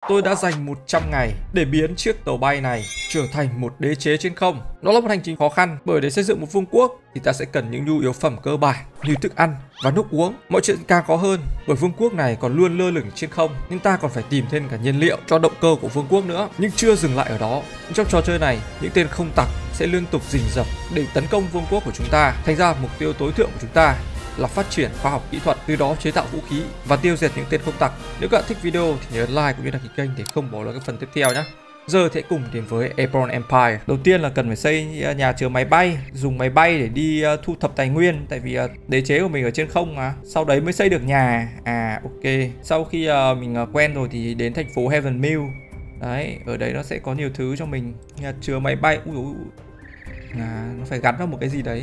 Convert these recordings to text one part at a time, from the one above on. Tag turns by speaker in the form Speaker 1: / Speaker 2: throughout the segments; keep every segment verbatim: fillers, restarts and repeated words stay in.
Speaker 1: Tôi đã dành một trăm ngày để biến chiếc tàu bay này trở thành một đế chế trên không. Nó là một hành trình khó khăn, bởi để xây dựng một vương quốc thì ta sẽ cần những nhu yếu phẩm cơ bản như thức ăn và nước uống. Mọi chuyện càng khó hơn bởi vương quốc này còn luôn lơ lửng trên không, nhưng ta còn phải tìm thêm cả nhiên liệu cho động cơ của vương quốc nữa. Nhưng chưa dừng lại ở đó, trong trò chơi này những tên không tặc sẽ liên tục rình rập để tấn công vương quốc của chúng ta. Thành ra mục tiêu tối thượng của chúng ta là phát triển khoa học kỹ thuật, từ đó chế tạo vũ khí và tiêu diệt những tên không tặc. Nếu các bạn thích video thì nhớ like cũng như đăng ký kênh để không bỏ lỡ các phần tiếp theo nhé. Giờ thì cùng đến với Ebron Empire. Đầu tiên là cần phải xây nhà chứa máy bay, dùng máy bay để đi uh, thu thập tài nguyên, tại vì uh, đế chế của mình ở trên không mà. Sau đấy mới xây được nhà. À ok. Sau khi uh, mình uh, quen rồi thì đến thành phố Heaven Mill. Đấy, ở đấy nó sẽ có nhiều thứ cho mình. Nhà chứa máy bay. Ui ui. À, nó phải gắn vào một cái gì đấy.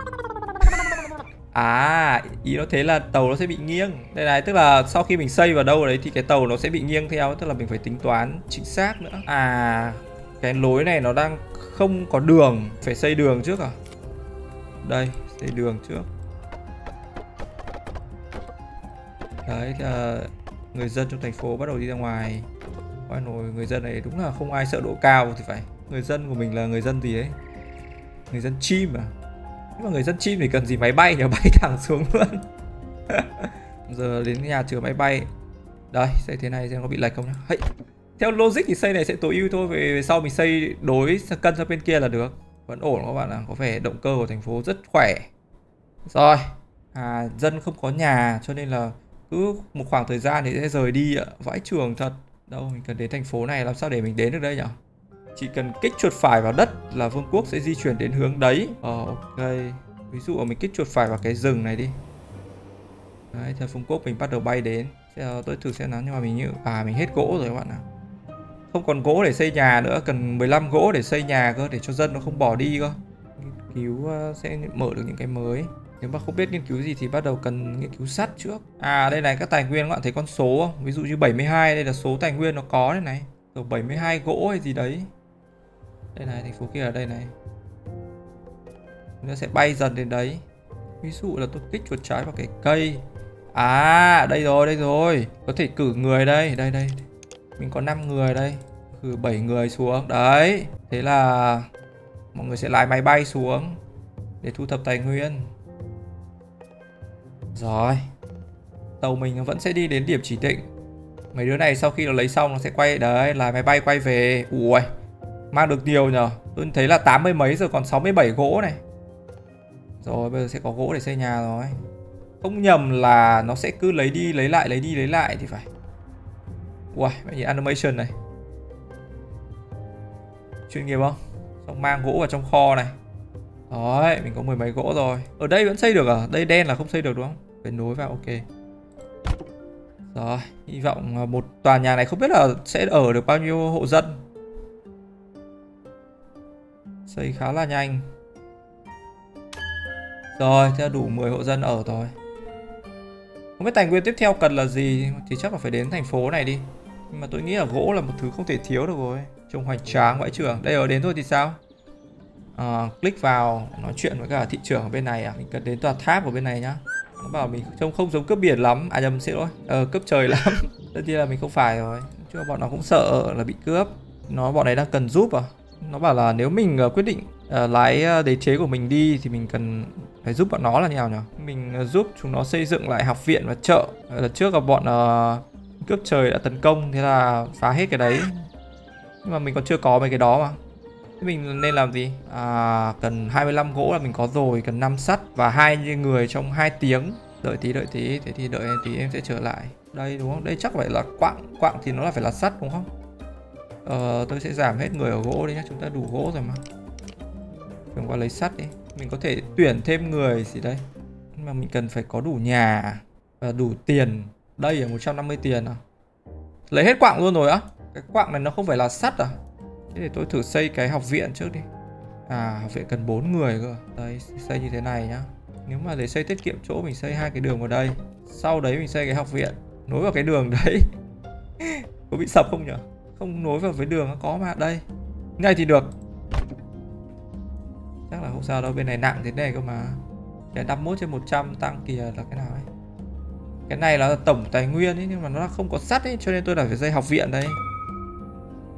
Speaker 1: À, ý nó thế là tàu nó sẽ bị nghiêng. Đây này, tức là sau khi mình xây vào đâu đấy thì cái tàu nó sẽ bị nghiêng theo. Tức là mình phải tính toán chính xác nữa. À, cái lối này nó đang không có đường. Phải xây đường trước à? Đây, xây đường trước. Đấy, thì là người dân trong thành phố bắt đầu đi ra ngoài. Ôi nồi, người dân này đúng là không ai sợ độ cao thì phải. Người dân của mình là người dân gì ấy? Người dân chim à? Nhưng mà người dân chim thì cần gì máy bay nhỉ, bay thẳng xuống luôn. Giờ đến nhà chứa máy bay. Đây, xây thế này xem có bị lệch không nhá. Hey. Theo logic thì xây này sẽ tối ưu thôi, về sau mình xây đối cân sang bên kia là được. Vẫn ổn các bạn ạ, có vẻ động cơ của thành phố rất khỏe. Rồi, à, dân không có nhà cho nên là cứ một khoảng thời gian thì sẽ rời đi ạ. Vãi chưởng thật. Đâu, mình cần đến thành phố này, làm sao để mình đến được đây nhỉ? Chỉ cần kích chuột phải vào đất là vương quốc sẽ di chuyển đến hướng đấy. Ờ ok. Ví dụ mình kích chuột phải vào cái rừng này đi. Đấy, theo vương quốc mình bắt đầu bay đến. Tôi thử xem nào, nhưng mà mình như à mình hết gỗ rồi các bạn ạ. Không còn gỗ để xây nhà nữa, cần mười lăm gỗ để xây nhà cơ, để cho dân nó không bỏ đi cơ. Nghiên cứu sẽ mở được những cái mới. Nếu mà không biết nghiên cứu gì thì bắt đầu cần nghiên cứu sắt trước. À đây này, các tài nguyên các bạn thấy con số không? Ví dụ như bảy mươi hai, đây là số tài nguyên nó có đây này. Rồi bảy mươi hai gỗ hay gì đấy. Đây này, thành phố kia ở đây này. Nó sẽ bay dần đến đấy. Ví dụ là tôi kích chuột trái vào cái cây. À, đây rồi, đây rồi. Có thể cử người đây, đây đây. Mình có năm người đây. Cử bảy người xuống. Đấy. Thế là mọi người sẽ lái máy bay xuống để thu thập tài nguyên. Rồi. Tàu mình vẫn sẽ đi đến điểm chỉ định. Mấy đứa này sau khi nó lấy xong nó sẽ quay. Đấy, lái máy bay quay về. Ui, mang được nhiều nhờ. Tôi thấy là tám mươi mấy giờ còn sáu mươi bảy gỗ này. Rồi bây giờ sẽ có gỗ để xây nhà rồi. Không nhầm là nó sẽ cứ lấy đi lấy lại lấy đi lấy lại thì phải. Ui, mấy nhìn animation này. Chuyên nghiệp không? Xong mang gỗ vào trong kho này. Đấy, mình có mười mấy gỗ rồi. Ở đây vẫn xây được à? Đây đen là không xây được đúng không? Phải nối vào, ok. Rồi, hy vọng một tòa nhà này không biết là sẽ ở được bao nhiêu hộ dân. Xây khá là nhanh. Rồi, thế là đủ mười hộ dân ở rồi. Không biết tài nguyên tiếp theo cần là gì thì chắc là phải đến thành phố này đi. Nhưng mà tôi nghĩ là gỗ là một thứ không thể thiếu được rồi. Trông hoành tráng vãi chưởng. Đây ở đến thôi thì sao? À, click vào nói chuyện với cả thị trưởng ở bên này à. Mình cần đến tòa tháp ở bên này nhá. Nó bảo mình trông không giống cướp biển lắm. À nhầm, xin lỗi, ờ, cướp trời lắm. Tất nhiên là mình không phải rồi. Chứ bọn nó cũng sợ là bị cướp. Nó bọn này đang cần giúp à. Nó bảo là nếu mình uh, quyết định uh, lái đế chế của mình đi thì mình cần phải giúp bọn nó là như nào nhỉ? Mình uh, giúp chúng nó xây dựng lại học viện và chợ. uh, Lần trước là bọn uh, cướp trời đã tấn công, thế là phá hết cái đấy. Nhưng mà mình còn chưa có mấy cái đó mà. Thế mình nên làm gì? À, cần hai mươi lăm gỗ là mình có rồi. Cần năm sắt và hai người trong hai tiếng. Đợi tí, đợi tí. Thế thì đợi tí em sẽ trở lại. Đây đúng không? Đây chắc phải là quặng. Quặng thì nó là phải là sắt đúng không? Ờ, tôi sẽ giảm hết người ở gỗ đi nhá. Chúng ta đủ gỗ rồi mà. Chúng qua lấy sắt đi. Mình có thể tuyển thêm người gì đây. Nhưng mà mình cần phải có đủ nhà và đủ tiền. Đây là một trăm năm mươi tiền à. Lấy hết quặng luôn rồi á. Cái quặng này nó không phải là sắt à. Thế để tôi thử xây cái học viện trước đi. À, học viện cần bốn người cơ. Đây, xây như thế này nhá. Nếu mà để xây tiết kiệm chỗ mình xây hai cái đường vào đây. Sau đấy mình xây cái học viện nối vào cái đường đấy. Có bị sập không nhỉ? Không nối vào với đường, nó có mà. Đây, ngay thì được. Chắc là không sao đâu, bên này nặng thế này cơ mà. Cái năm mươi mốt trên một trăm tăng kìa là cái nào ấy. Cái này là tổng tài nguyên ấy, nhưng mà nó không có sắt ấy, cho nên tôi đã phải xây học viện đây.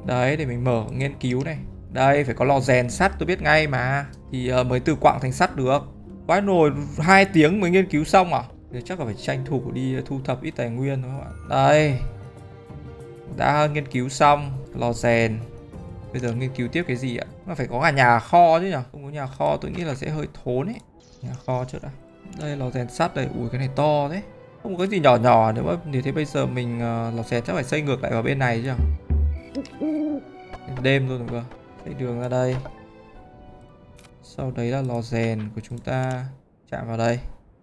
Speaker 1: Đấy, để mình mở nghiên cứu này. Đây, phải có lò rèn sắt, tôi biết ngay mà. Thì uh, mới từ quặng thành sắt được. Quái nồi hai tiếng mới nghiên cứu xong à? Thì chắc là phải tranh thủ đi thu thập ít tài nguyên thôi các bạn. Đây, đã nghiên cứu xong lò rèn. Bây giờ nghiên cứu tiếp cái gì ạ? Mà phải có cả nhà kho chứ nhỉ? Không có nhà kho tôi nghĩ là sẽ hơi thốn ấy. Nhà kho trước đã. Đây lò rèn sắt đây. Ui cái này to thế. Không có cái gì nhỏ nhỏ nữa. Nếu thế bây giờ mình uh, lò rèn chắc phải xây ngược lại vào bên này chứ. Đêm luôn rồi cơ. Xây đường ra đây. Sau đấy là lò rèn của chúng ta chạm vào đây.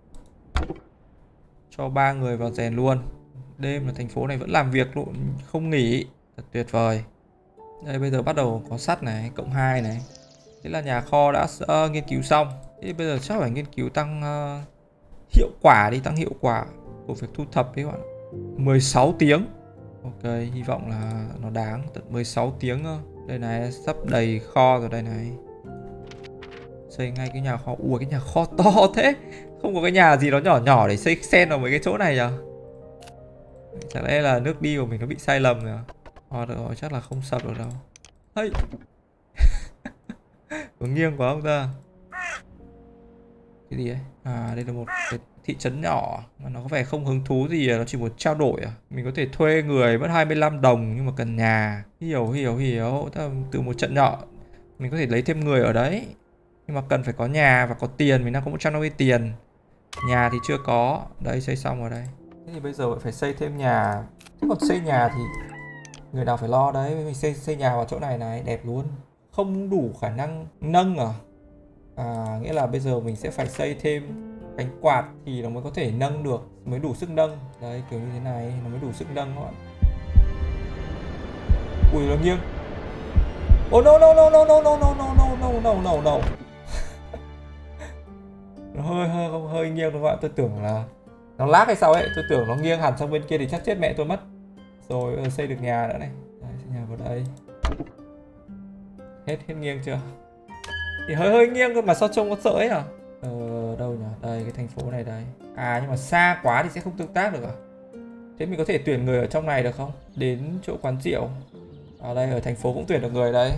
Speaker 1: Cho ba người vào rèn luôn. Đêm là thành phố này vẫn làm việc luôn, không nghỉ. Thật tuyệt vời. Đây bây giờ bắt đầu có sắt này, cộng hai này. Thế là nhà kho đã uh, nghiên cứu xong. Thế bây giờ chắc phải nghiên cứu tăng uh, hiệu quả đi, tăng hiệu quả của việc thu thập đấy các bạn. mười sáu tiếng. Ok, hy vọng là nó đáng tận mười sáu tiếng thôi. Đây này, sắp đầy kho rồi đây này. Xây ngay cái nhà kho. Ui cái nhà kho to thế. Không có cái nhà gì nó nhỏ nhỏ để xây xen vào mấy cái chỗ này nhỉ? Chẳng lẽ là nước đi của mình nó bị sai lầm rồi à? Ờ được rồi, chắc là không sập được đâu. Hey. Có nghiêng quá không ta? Cái gì ấy? À đây là một cái thị trấn nhỏ mà nó có vẻ không hứng thú gì, nó chỉ muốn trao đổi à? Mình có thể thuê người mất hai mươi lăm đồng nhưng mà cần nhà. Hiểu hiểu hiểu. Từ một trận nhỏ mình có thể lấy thêm người ở đấy. Nhưng mà cần phải có nhà và có tiền. Mình đang có một trăm năm mươi tiền. Nhà thì chưa có. Đây xây xong rồi đây. Thế thì bây giờ phải xây thêm nhà. Thế còn xây nhà thì người nào phải lo đấy. Mình xây, xây nhà vào chỗ này này. Đẹp luôn. Không đủ khả năng nâng à? À nghĩa là bây giờ mình sẽ phải xây thêm cánh quạt thì nó mới có thể nâng được, mới đủ sức nâng. Đấy kiểu như thế này nó mới đủ sức nâng các bạn. Ui nó nghiêng. Oh no no no no no no no no no no no no no. Nó hơi hơi không hơi nghiêng các bạn. Tôi tưởng là nó lag hay sao ấy. Tôi tưởng nó nghiêng hẳn sang bên kia thì chắc chết mẹ tôi mất. Rồi xây được nhà nữa này. Đấy, xây nhà vào đây. Hết hết nghiêng chưa? Thì hơi hơi nghiêng thôi mà sao trông có sợ ấy à? Ờ đâu nhỉ? Đây cái thành phố này đây. À nhưng mà xa quá thì sẽ không tương tác được à? Thế mình có thể tuyển người ở trong này được không? Đến chỗ quán rượu. Ở đây ở thành phố cũng tuyển được người đấy.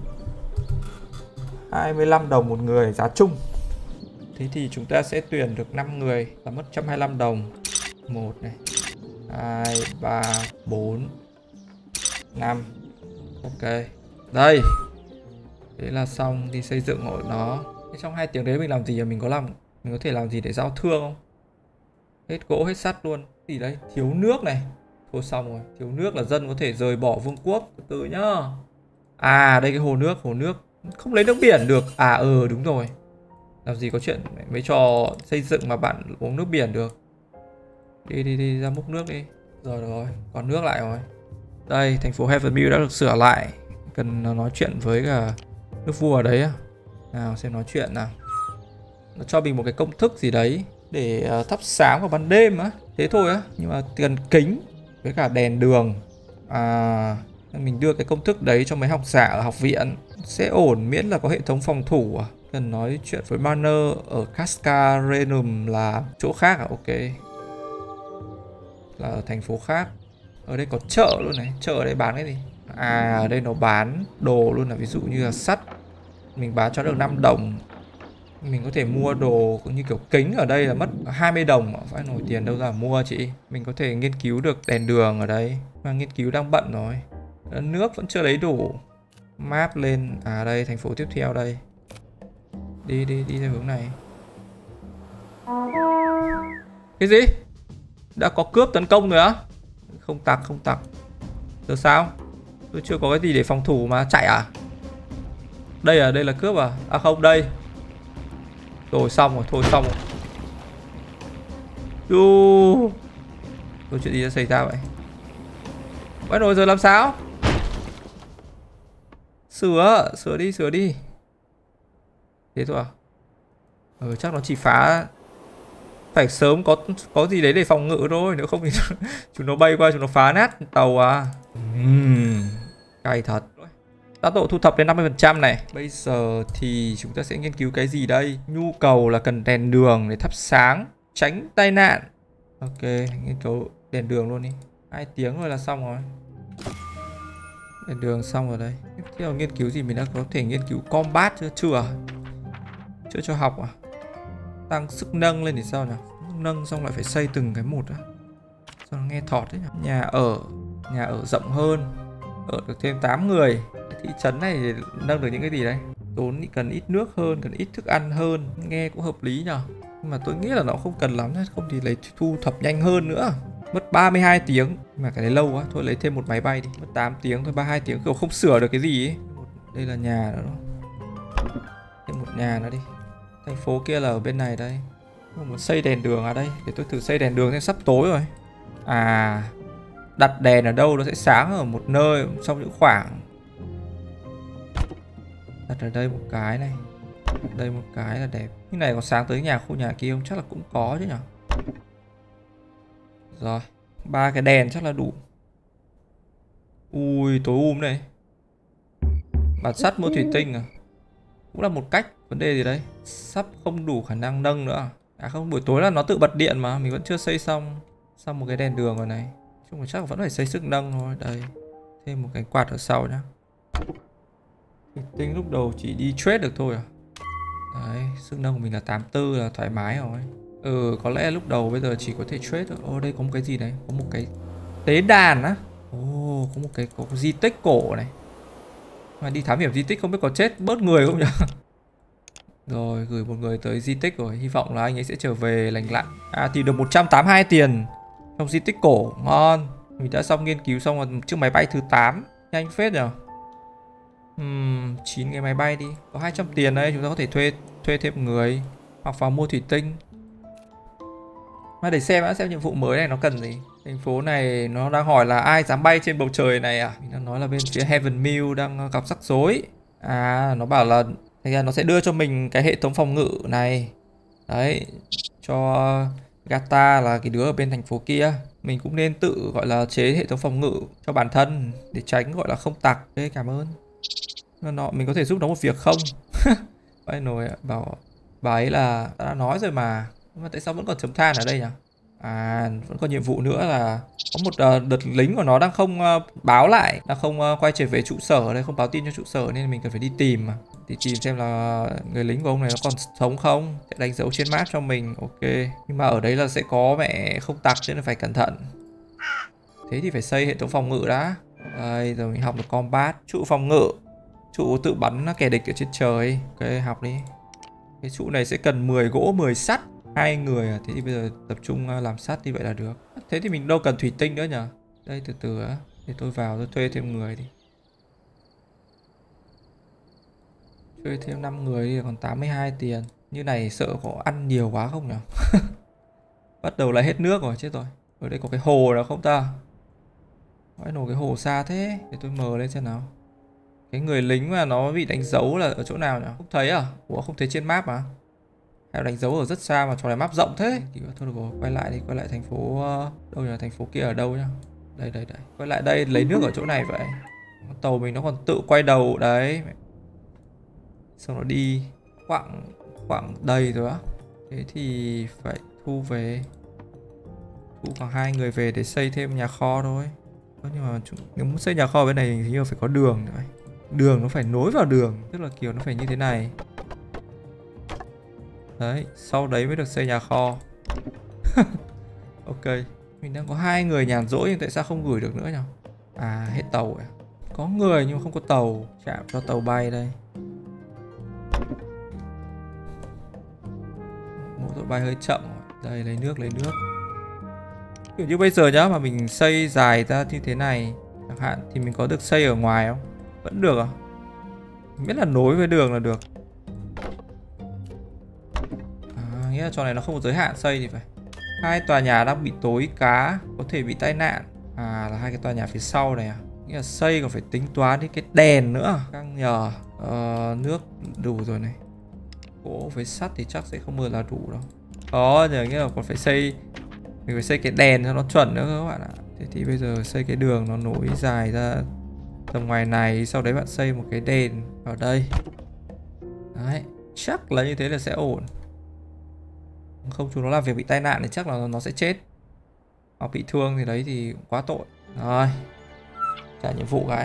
Speaker 1: hai mươi lăm đồng một người giá chung. Thế thì chúng ta sẽ tuyển được năm người là mất một trăm hai mươi lăm đồng. Một này, hai, ba, bốn, năm. Ok. Đây. Thế là xong đi xây dựng hộ nó. Thế trong hai tiếng đấy mình làm gì? Mình có làm mình có thể làm gì để giao thương không? Hết gỗ hết sắt luôn. Gì đấy? Thiếu nước này. Thôi xong rồi. Thiếu nước là dân có thể rời bỏ vương quốc. Từ từ nhá. À đây cái hồ nước. Hồ nước không lấy nước biển được. À ừ đúng rồi. Làm gì có chuyện mấy trò xây dựng mà bạn uống nước biển được. Đi đi đi ra múc nước đi. Rồi rồi. Còn nước lại rồi. Đây thành phố Heavenview đã được sửa lại. Cần nói chuyện với cả nước vua ở đấy à? Nào xem nói chuyện nào. Nó cho mình một cái công thức gì đấy để uh, thắp sáng vào ban đêm á. Thế thôi á. Nhưng mà cần kính với cả đèn đường. À mình đưa cái công thức đấy cho mấy học giả ở học viện. Sẽ ổn miễn là có hệ thống phòng thủ à? Cần nói chuyện với Manor ở Cascarenum là chỗ khác à? Ok. Là ở thành phố khác. Ở đây có chợ luôn này. Chợ ở đây bán cái gì? À ở đây nó bán đồ luôn là ví dụ như là sắt. Mình bán cho được năm đồng. Mình có thể mua đồ cũng như kiểu kính ở đây là mất hai mươi đồng. Phải nổi tiền đâu ra mua chị. Mình có thể nghiên cứu được đèn đường ở đây. Mà nghiên cứu đang bận rồi. Nước vẫn chưa lấy đủ. Map lên. À đây thành phố tiếp theo đây. Đi đi đi theo hướng này. Cái gì? Đã có cướp tấn công rồi á? Không tặc không tặc. Được sao? Tôi chưa có cái gì để phòng thủ mà chạy à? Đây à? Đây là cướp à? À không đây. Rồi xong rồi. Thôi xong rồi. Đù. Rồi chuyện gì đã xảy ra vậy? Bắt rồi giờ làm sao? Sửa. Sửa đi sửa đi. Thế thôi à? Ừ chắc nó chỉ phá. Phải sớm có có gì đấy để phòng ngự thôi. Nếu không thì chúng nó bay qua chúng nó phá nát tàu à. uhm, Cay thật. Tốc độ thu thập đến năm mươi phần trăm này. Bây giờ thì chúng ta sẽ nghiên cứu cái gì đây? Nhu cầu là cần đèn đường để thắp sáng, tránh tai nạn. Ok, nghiên cứu đèn đường luôn đi. Hai tiếng rồi là xong rồi. Đèn đường xong rồi đây. Tiếp theo nghiên cứu gì mình đã có thể nghiên cứu combat chưa? Chưa Chưa cho học à? Tăng sức nâng lên thì sao nhỉ? Nâng xong lại phải xây từng cái một á. Sao nó nghe thọt thế nhỉ? Nhà ở. Nhà ở rộng hơn. Ở được thêm tám người. Cái thị trấn này thì nâng được những cái gì đấy? Tốn cần ít nước hơn, cần ít thức ăn hơn. Nghe cũng hợp lý nhỉ? Nhưng mà tôi nghĩ là nó không cần lắm. Không thì lấy thu thập nhanh hơn nữa. Mất ba mươi hai tiếng. Mà cái đấy lâu quá. Thôi lấy thêm một máy bay đi. Mất tám tiếng thôi, ba mươi hai tiếng. Kiểu không sửa được cái gì ấy. Đây là nhà nữa. Thêm một nhà nữa đi. Thành phố kia là ở bên này đây. Tôi muốn xây đèn đường ở đây. Để tôi thử xây đèn đường xem sắp tối rồi. À, đặt đèn ở đâu nó sẽ sáng ở một nơi trong những khoảng. Đặt ở đây một cái này. Đây một cái là đẹp. Cái này có sáng tới nhà khu nhà kia không? Chắc là cũng có chứ nhỉ. Rồi, ba cái đèn chắc là đủ. Ui, tối um này. Bản sắt mua thủy tinh à? Cũng là một cách. Vấn đề gì đấy? Sắp không đủ khả năng nâng nữa. À không, buổi tối là nó tự bật điện mà. Mình vẫn chưa xây xong. Xong một cái đèn đường rồi này. Chung là chắc là vẫn phải xây sức nâng thôi. Đây, thêm một cái quạt ở sau nhá. Thủy tinh lúc đầu chỉ đi trade được thôi à? Đấy, sức nâng của mình là tám mươi tư là thoải mái rồi. Ừ, có lẽ lúc đầu bây giờ chỉ có thể trade thôi. Ô, đây có một cái gì đấy? Có một cái tế đàn á. Ồ, có một cái có di tích cổ này. Mà đi thám hiểm di tích không biết có chết bớt người không nhỉ? Rồi, gửi một người tới di tích rồi. Hy vọng là anh ấy sẽ trở về lành lặn. À, thì được một trăm tám mươi hai tiền trong di tích cổ. Ngon. Mình đã xong nghiên cứu xong rồi chiếc máy bay thứ tám. Nhanh phết nhỉ? Ừm, chín cái máy bay đi. Có hai trăm tiền đây. Chúng ta có thể thuê thuê thêm người. Hoặc vào mua thủy tinh. Mà để xem đã, xem nhiệm vụ mới này nó cần gì. Thành phố này nó đang hỏi là ai dám bay trên bầu trời này à? Mình đang nói là bên phía Heaven Mill đang gặp rắc rối. À, nó bảo là nó sẽ đưa cho mình cái hệ thống phòng ngự này. Đấy, cho Gata là cái đứa ở bên thành phố kia. Mình cũng nên tự gọi là chế hệ thống phòng ngự cho bản thân để tránh gọi là không tặc. Ok, cảm ơn. Nó, mình có thể giúp nó một việc không? Vậy rồi bảo bà ấy là đã nói rồi mà. Nhưng mà tại sao vẫn còn chấm than ở đây nhỉ? À, vẫn còn nhiệm vụ nữa là có một uh, đợt lính của nó đang không uh, báo lại, đang không uh, quay trở về trụ sở đây, không báo tin cho trụ sở nên mình cần phải đi tìm mà. Đi tìm xem là người lính của ông này nó còn sống không, sẽ đánh dấu trên map cho mình. Ok, nhưng mà ở đấy là sẽ có mẹ không tặc nên là phải cẩn thận. Thế thì phải xây hệ thống phòng ngự đã. Đây, giờ mình học được combat. Trụ phòng ngự, trụ tự bắn kẻ địch ở trên trời. Ok, học đi. Cái trụ này sẽ cần mười gỗ, mười sắt. Hai người à, thế thì bây giờ tập trung làm sắt như vậy là được. Thế thì mình đâu cần thủy tinh nữa nhỉ? Đây, từ từ á, để tôi vào tôi thuê thêm người đi. Thuê thêm năm người đi, còn tám mươi hai tiền. Như này sợ có ăn nhiều quá không nhỉ? Bắt đầu lại hết nước rồi, chết rồi. Ở đây có cái hồ nào không ta? Nói nổ cái hồ xa thế. Để tôi mở lên xem nào. Cái người lính mà nó bị đánh dấu là ở chỗ nào nhỉ? Không thấy à? Ủa, không thấy trên map à? Hay đánh dấu ở rất xa mà trò này map rộng thế. Thôi được rồi, quay lại đi, quay lại thành phố. Đâu nhỉ? Thành phố kia ở đâu nhá? Đây đây đây. Quay lại đây lấy nước ở chỗ này vậy. Tàu mình nó còn tự quay đầu đấy. Xong nó đi khoảng khoảng đầy rồi á. Thế thì phải thu về. Thu khoảng hai người về để xây thêm nhà kho thôi. Nhưng mà nếu muốn xây nhà kho bên này thì như phải có đường nữa. Đường nó phải nối vào đường, tức là kiểu nó phải như thế này. Đấy, sau đấy mới được xây nhà kho. Ok, mình đang có hai người nhàn rỗi nhưng tại sao không gửi được nữa nhỉ? À, hết tàu rồi. Có người nhưng mà không có tàu. Chạm cho tàu bay đây. Mỗi tàu bay hơi chậm. Đây, lấy nước, lấy nước. Kiểu như bây giờ nhá, mà mình xây dài ra như thế này chẳng hạn thì mình có được xây ở ngoài không? Vẫn được à? Miễn là nối với đường là được. À, nghĩa là trò này nó không có giới hạn xây thì phải. Hai tòa nhà đang bị tối cá, có thể bị tai nạn. À, là hai cái tòa nhà phía sau này à? Nghĩa là xây còn phải tính toán đến cái đèn nữa. Căng nhờ. Ờ, nước đủ rồi này. Gỗ với sắt thì chắc sẽ không bao giờ là đủ đâu. Có, nhờ nghĩa là còn phải xây. Mình phải xây cái đèn cho nó chuẩn nữa các bạn ạ. Thế thì bây giờ xây cái đường nó nối dài ra tầm ngoài này. Sau đấy bạn xây một cái đèn vào đây. Đấy, chắc là như thế là sẽ ổn. Không chúng nó làm việc bị tai nạn thì chắc là nó sẽ chết. Hoặc bị thương thì đấy thì quá tội. Rồi, trả nhiệm vụ cái.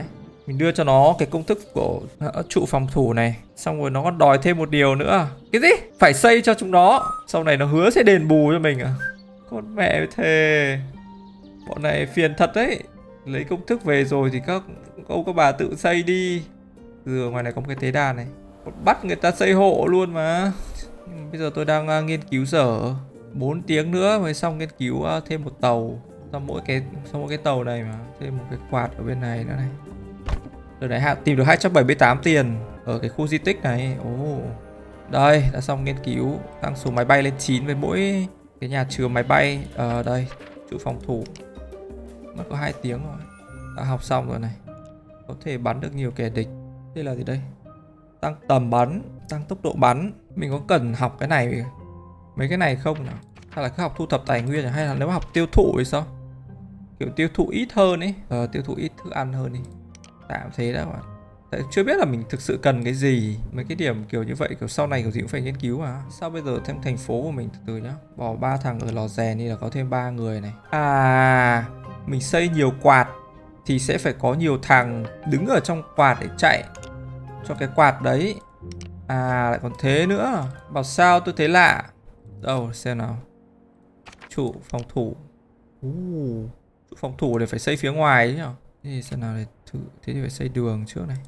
Speaker 1: Mình đưa cho nó cái công thức của trụ phòng thủ này. Xong rồi nó còn đòi thêm một điều nữa. Cái gì? Phải xây cho chúng nó. Sau này nó hứa sẽ đền bù cho mình à? Con mẹ thề. Bọn này phiền thật đấy. Lấy công thức về rồi thì các ông các bà tự xây đi. Giờ ngoài này có một cái tế đàn này. Bắt người ta xây hộ luôn mà. Bây giờ tôi đang uh, nghiên cứu dở. Bốn tiếng nữa mới xong nghiên cứu uh, thêm một tàu. Sau mỗi cái sau mỗi cái tàu này mà thêm một cái quạt ở bên này nữa này. Từ đấy hạ tìm được hai trăm bảy mươi tám tiền ở cái khu di tích này. Ồ. Oh. Đây, đã xong nghiên cứu, tăng số máy bay lên chín với mỗi cái nhà chứa máy bay. Ở uh, đây, trụ phòng thủ. Mất có hai tiếng rồi. Đã học xong rồi này. Có thể bắn được nhiều kẻ địch. Đây là gì đây? Tăng tầm bắn, tăng tốc độ bắn. Mình có cần học cái này, mấy cái này không nào? Hay là cứ học thu thập tài nguyên, hay là nếu mà học tiêu thụ thì sao? Kiểu tiêu thụ ít hơn ấy. Ờ, tiêu thụ ít thức ăn hơn đi. Tạm thế đó bạn. Tại chưa biết là mình thực sự cần cái gì. Mấy cái điểm kiểu như vậy, kiểu sau này kiểu gì cũng phải nghiên cứu mà. Sao bây giờ thêm thành phố của mình từ từ nhá. Bỏ ba thằng ở lò rèn đi là có thêm ba người này. À, mình xây nhiều quạt thì sẽ phải có nhiều thằng đứng ở trong quạt để chạy cho cái quạt đấy. À, lại còn thế nữa. Bảo sao tôi thấy lạ. Đâu, xem nào. Trụ phòng thủ. uh, Trụ phòng thủ để phải xây phía ngoài ấy nhỉ. Thế thì xem nào để thử. Thế thì phải xây đường trước này.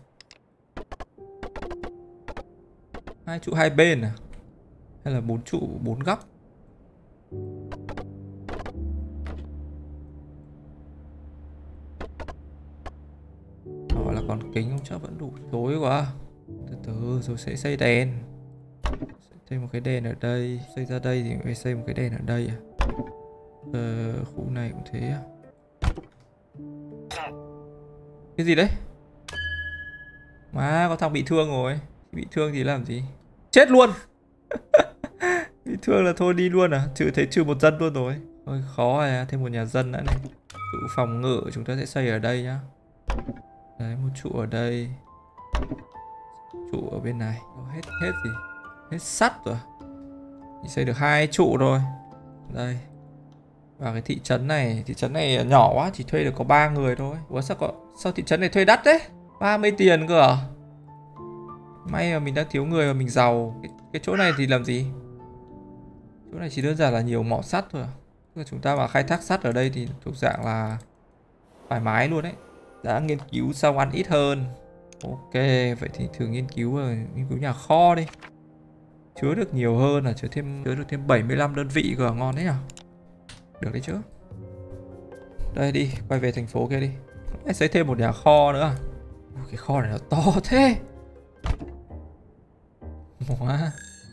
Speaker 1: Hai trụ hai bên à? Hay là bốn trụ bốn góc? Gọi là còn kính không chắc vẫn đủ. Tối quá. Từ từ rồi sẽ xây đèn. Xây một cái đèn ở đây. Xây ra đây thì phải xây một cái đèn ở đây à? Ờ, khu này cũng thế à? Cái gì đấy? Má, có thằng bị thương rồi. Bị thương thì làm gì? Chết luôn. Bị thương là thôi đi luôn à? Trừ thế trừ một dân luôn rồi. Ôi khó à, thêm một nhà dân nữa này. Trụ phòng ngự chúng ta sẽ xây ở đây nhá. Đấy, một trụ ở đây. Trụ ở bên này. Hết hết gì? Hết sắt rồi. Chỉ xây được hai trụ rồi. Đây. Và cái thị trấn này, thị trấn này nhỏ quá, chỉ thuê được có ba người thôi. Ủa sao có sao thị trấn này thuê đắt đấy? ba mươi tiền cơ à? May mà mình đang thiếu người mà mình giàu. Cái, cái chỗ này thì làm gì? Chỗ này chỉ đơn giản là nhiều mỏ sắt thôi à? Chúng ta mà khai thác sắt ở đây thì thuộc dạng là thoải mái luôn đấy. Đã nghiên cứu xong ăn ít hơn. Ok, vậy thì thử nghiên cứu nghiên cứu nhà kho đi. Chứa được nhiều hơn là chứa thêm chứa được thêm bảy mươi lăm đơn vị cơ, ngon đấy à? Được đấy chứ. Đây đi, quay về thành phố kia đi. Hãy xây thêm một nhà kho nữa. Cái kho này nó to thế. Wow.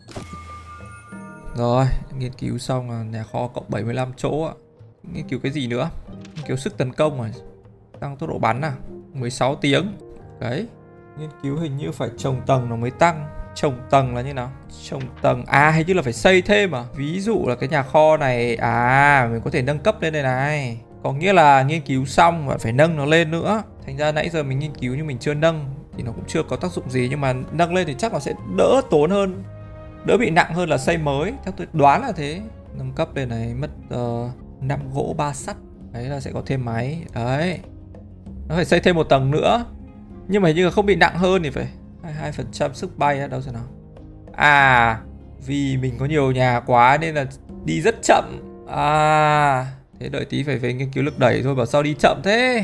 Speaker 1: Rồi, nghiên cứu xong là nhà kho cộng bảy mươi lăm chỗ ạ. Nghiên cứu cái gì nữa? Nghiên cứu sức tấn công rồi. Tăng tốc độ bắn à? mười sáu tiếng. Đấy. Nghiên cứu hình như phải trồng tầng nó mới tăng. Trồng tầng là như nào? Trồng tầng. À, hình như là phải xây thêm à? Ví dụ là cái nhà kho này. À, mình có thể nâng cấp lên đây này. Có nghĩa là nghiên cứu xong và phải nâng nó lên nữa. Thành ra nãy giờ mình nghiên cứu nhưng mình chưa nâng thì nó cũng chưa có tác dụng gì. Nhưng mà nâng lên thì chắc là sẽ đỡ tốn hơn, đỡ bị nặng hơn là xây mới. Theo tôi đoán là thế. Nâng cấp lên này mất uh, năm gỗ ba sắt. Đấy là sẽ có thêm máy. Đấy. Nó phải xây thêm một tầng nữa. Nhưng mà hình như là không bị nặng hơn thì phải. hai mươi hai phần trăm sức bay á, đâu rồi nào. À, vì mình có nhiều nhà quá nên là đi rất chậm. À, thế đợi tí phải về nghiên cứu lực đẩy thôi, bảo sao đi chậm thế.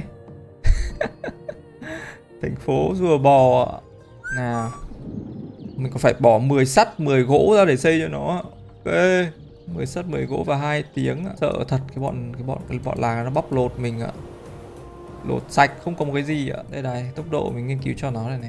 Speaker 1: Thành phố rùa bò. Nào, mình có phải bỏ mười sắt mười gỗ ra để xây cho nó. Ok, mười sắt mười gỗ và hai tiếng. Sợ thật, cái bọn cái bọn cái bọn làng nó bóc lột mình ạ. Lột sạch không có một cái gì ạ. Đây này, tốc độ mình nghiên cứu cho nó này này.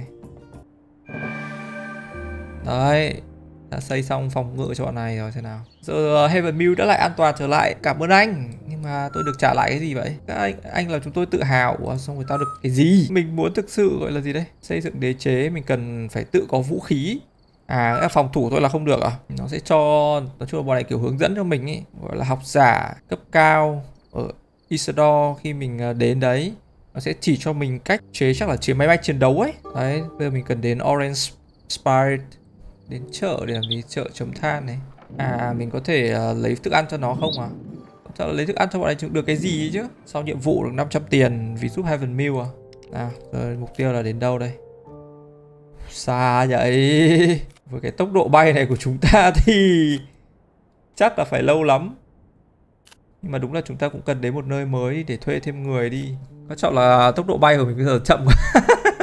Speaker 1: Đấy, đã xây xong phòng ngự cho bọn này rồi, thế nào. Giờ Heaven Mill đã lại an toàn trở lại. Cảm ơn anh. Nhưng mà tôi được trả lại cái gì vậy? Các anh, anh làm chúng tôi tự hào. Ủa, xong rồi tao được cái gì? Mình muốn thực sự gọi là gì đây? Xây dựng đế chế mình cần phải tự có vũ khí. À, phòng thủ thôi là không được à? Nó sẽ cho, nói chung là bọn này kiểu hướng dẫn cho mình ý. Gọi là học giả cấp cao ở Isidore khi mình đến đấy. Nó sẽ chỉ cho mình cách chế chắc là chế máy bay chiến đấu ấy. Đấy, bây giờ mình cần đến Orange Spire. Đến chợ để làm gì? Chợ chấm than này. À, mình có thể uh, lấy thức ăn cho nó không à? Chắc là lấy thức ăn cho bọn này được cái gì ấy chứ? Sau nhiệm vụ được năm trăm tiền vì giúp Heaven Mill à? Nào, rồi mục tiêu là đến đâu đây? Xa vậy. Với cái tốc độ bay này của chúng ta thì chắc là phải lâu lắm. Nhưng mà đúng là chúng ta cũng cần đến một nơi mới để thuê thêm người đi. Quan trọng là tốc độ bay của mình bây giờ chậm quá.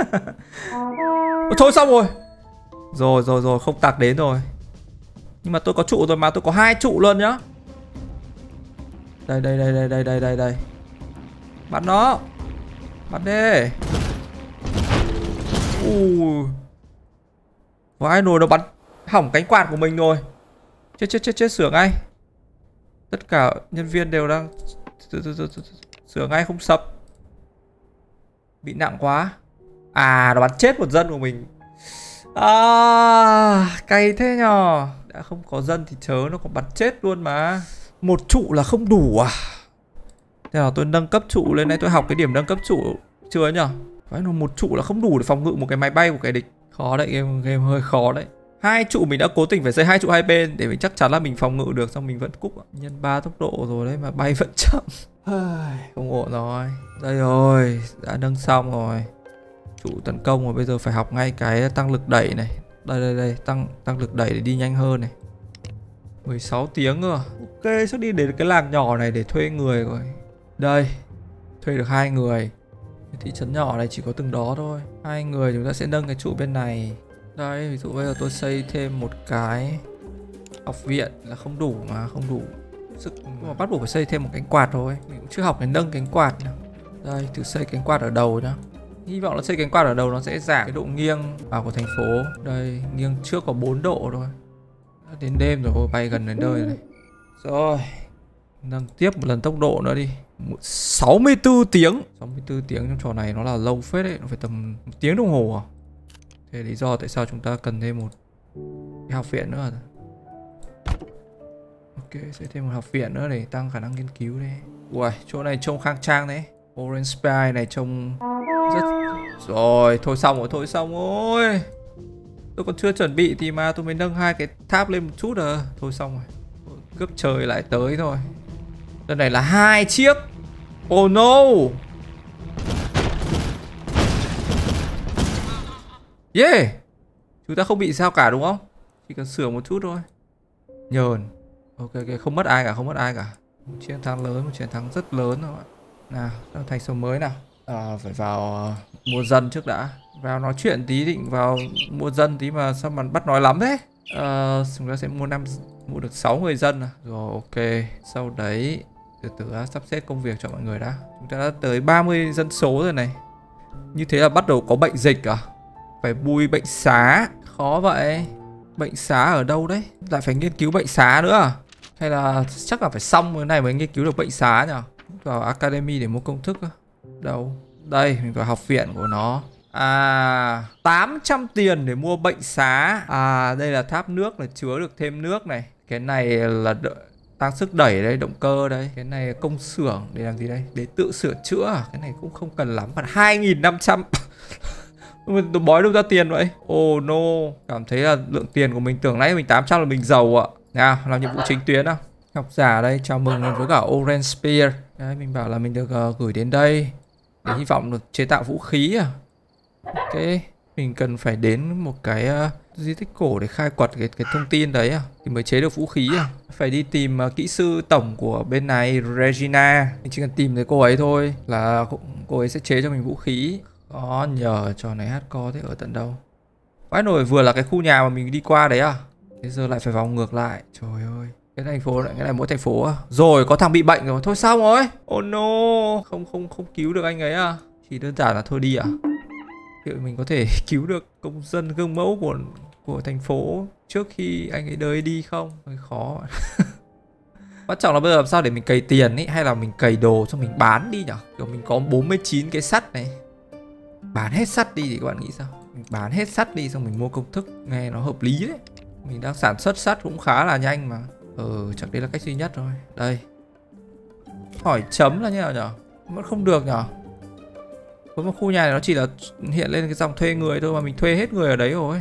Speaker 1: Thôi xong rồi. Rồi rồi rồi, không tạc đến rồi. Nhưng mà tôi có trụ rồi mà, tôi có hai trụ luôn nhá. Đây đây đây đây đây đây đây đây. Bắn nó. Bắn đi. Ui. Vãi nồi, nó bắn hỏng cánh quạt của mình rồi. Chết chết chết chết, sửa ngay. Tất cả nhân viên đều đang sửa ngay, không sập. Bị nặng quá. À, nó bắn chết một dân của mình. À, cay thế nhờ. Đã không có dân thì chớ, nó còn bắn chết luôn mà. Một trụ là không đủ à? Thế nào tôi nâng cấp trụ lên đây, tôi học cái điểm nâng cấp trụ chưa nhở? Phải là một trụ là không đủ để phòng ngự một cái máy bay của kẻ địch. Khó đấy, game game hơi khó đấy. Hai trụ mình đã cố tình phải xây hai trụ hai bên để mình chắc chắn là mình phòng ngự được, xong mình vẫn cúp. Nhân ba tốc độ rồi đấy mà bay vẫn chậm. Không ổn rồi. Đây rồi, đã nâng xong rồi. Trụ tấn công rồi, bây giờ phải học ngay cái tăng lực đẩy này. Đây đây đây, tăng tăng lực đẩy để đi nhanh hơn này. mười sáu tiếng rồi. Ok, sắp đi đến cái làng nhỏ này để thuê người rồi. Đây, thuê được hai người. Cái thị trấn nhỏ này chỉ có từng đó thôi. Hai người chúng ta sẽ nâng cái trụ bên này. Đây, ví dụ bây giờ tôi xây thêm một cái học viện là không đủ mà, không đủ sức mà bắt buộc phải xây thêm một cánh quạt thôi. Mình cũng chưa học cái nâng cánh quạt nào. Đây, thử xây cánh quạt ở đầu nhá. Hy vọng là xây cánh quạt ở đầu nó sẽ giảm cái độ nghiêng vào của thành phố. Đây, nghiêng trước có bốn độ thôi. Đến đêm rồi, bay gần đến nơi này. Rồi, nâng tiếp một lần tốc độ nữa đi. sáu mươi tư tiếng. sáu mươi tư tiếng trong trò này nó là lâu phết đấy. Nó phải tầm một tiếng đồng hồ à. Thế lý do tại sao chúng ta cần thêm một cái học viện nữa. Ok, sẽ thêm một học viện nữa để tăng khả năng nghiên cứu đây. Ui, chỗ này trông khang trang đấy. Orange Spy này trông rất... Rồi, thôi xong rồi, thôi xong rồi. Tôi còn chưa chuẩn bị thì mà tôi mới nâng hai cái tháp lên một chút à. Thôi xong rồi. Cướp trời lại tới thôi. Lần này là hai chiếc. Oh no. Yeah. Chúng ta không bị sao cả đúng không? Chỉ cần sửa một chút thôi. Nhờn. Ok, ok, không mất ai cả, không mất ai cả. Một chiến thắng lớn, một chiến thắng rất lớn rồi. Nào, thành số mới nào. À, phải vào uh, mua dân trước đã. Vào nói chuyện tí, định vào mua dân tí mà sao mà bắt nói lắm thế. uh, Chúng ta sẽ mua năm mua được sáu người dân à. Rồi ok. Sau đấy từ từ sắp xếp công việc cho mọi người đã. Chúng ta đã tới ba mươi dân số rồi này. Như thế là bắt đầu có bệnh dịch à? Phải bui bệnh xá. Khó vậy. Bệnh xá ở đâu đấy? Lại phải nghiên cứu bệnh xá nữa à? Hay là chắc là phải xong cái này mới nghiên cứu được bệnh xá nhỉ? Vào Academy để mua công thức. Đâu? Đây, mình vào học viện của nó. À, tám trăm tiền để mua bệnh xá. À, đây là tháp nước là chứa được thêm nước này. Cái này là tăng sức đẩy đây, động cơ đây. Cái này là công xưởng để làm gì đây? Để tự sửa chữa à? Cái này cũng không cần lắm. Còn hai nghìn năm trăm. Tôi bói đâu ra tiền vậy? Oh no. Cảm thấy là lượng tiền của mình, tưởng nãy mình tám trăm là mình giàu ạ. Nào, làm nhiệm vụ chính tuyến nào. Học giả đây, chào mừng với cả Orange Spear. Đấy, mình bảo là mình được uh, gửi đến đây để hy vọng được chế tạo vũ khí à. Ok, mình cần phải đến một cái uh, di tích cổ để khai quật cái, cái thông tin đấy à, thì mới chế được vũ khí à. Phải đi tìm uh, kỹ sư tổng của bên này, Regina. Mình chỉ cần tìm thấy cô ấy thôi là cô ấy sẽ chế cho mình vũ khí. Có nhờ trò này hardcore thế, ở tận đâu? Vãi nổi, vừa là cái khu nhà mà mình đi qua đấy à? Thế giờ lại phải vòng ngược lại. Trời ơi. Cái thành phố này, cái này mỗi thành phố à? Rồi, có thằng bị bệnh rồi. Thôi xong rồi. Oh no. Không không không cứu được anh ấy à? Chỉ đơn giản là thôi đi à? Liệu mình có thể cứu được công dân gương mẫu của của thành phố trước khi anh ấy đời đi không? Hơi khó. Quan trọng là bây giờ làm sao để mình cày tiền ý, hay là mình cày đồ xong mình bán đi nhở? Kiểu mình có bốn mươi chín cái sắt này. Bán hết sắt đi thì các bạn nghĩ sao? Mình bán hết sắt đi xong mình mua công thức, nghe nó hợp lý đấy. Mình đang sản xuất sắt cũng khá là nhanh mà. Ừ, chắc đấy là cách duy nhất thôi. Đây. Hỏi chấm là như nào nhở? Vẫn không được nhở? Với một khu nhà này nó chỉ là hiện lên cái dòng thuê người thôi, mà mình thuê hết người ở đấy rồi.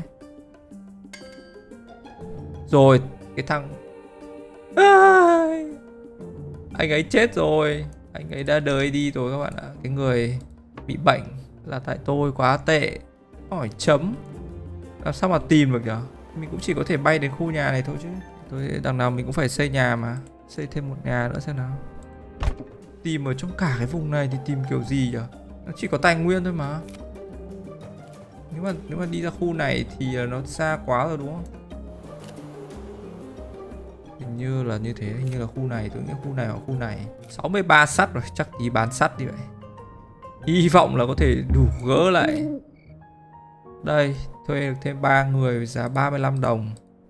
Speaker 1: Rồi, cái thằng à, anh ấy chết rồi. Anh ấy đã đời đi rồi các bạn ạ. Cái người bị bệnh Là tại tôi quá tệ. Hỏi chấm. Làm sao mà tìm được nhở? Mình cũng chỉ có thể bay đến khu nhà này thôi chứ. Tôi đằng nào mình cũng phải xây nhà mà. Xây thêm một nhà nữa xem nào. Tìm ở trong cả cái vùng này thì tìm kiểu gì nhở? Nó chỉ có tài nguyên thôi mà. Nếu mà nếu mà đi ra khu này thì nó xa quá rồi đúng không? Hình như là như thế, hình như là khu này, tôi nghĩ khu này hoặc khu này. sáu mươi ba sắt rồi, chắc tí bán sắt đi vậy. Hy vọng là có thể đủ gỡ lại. Đây, thuê được thêm ba người với giá ba mươi lăm đồng.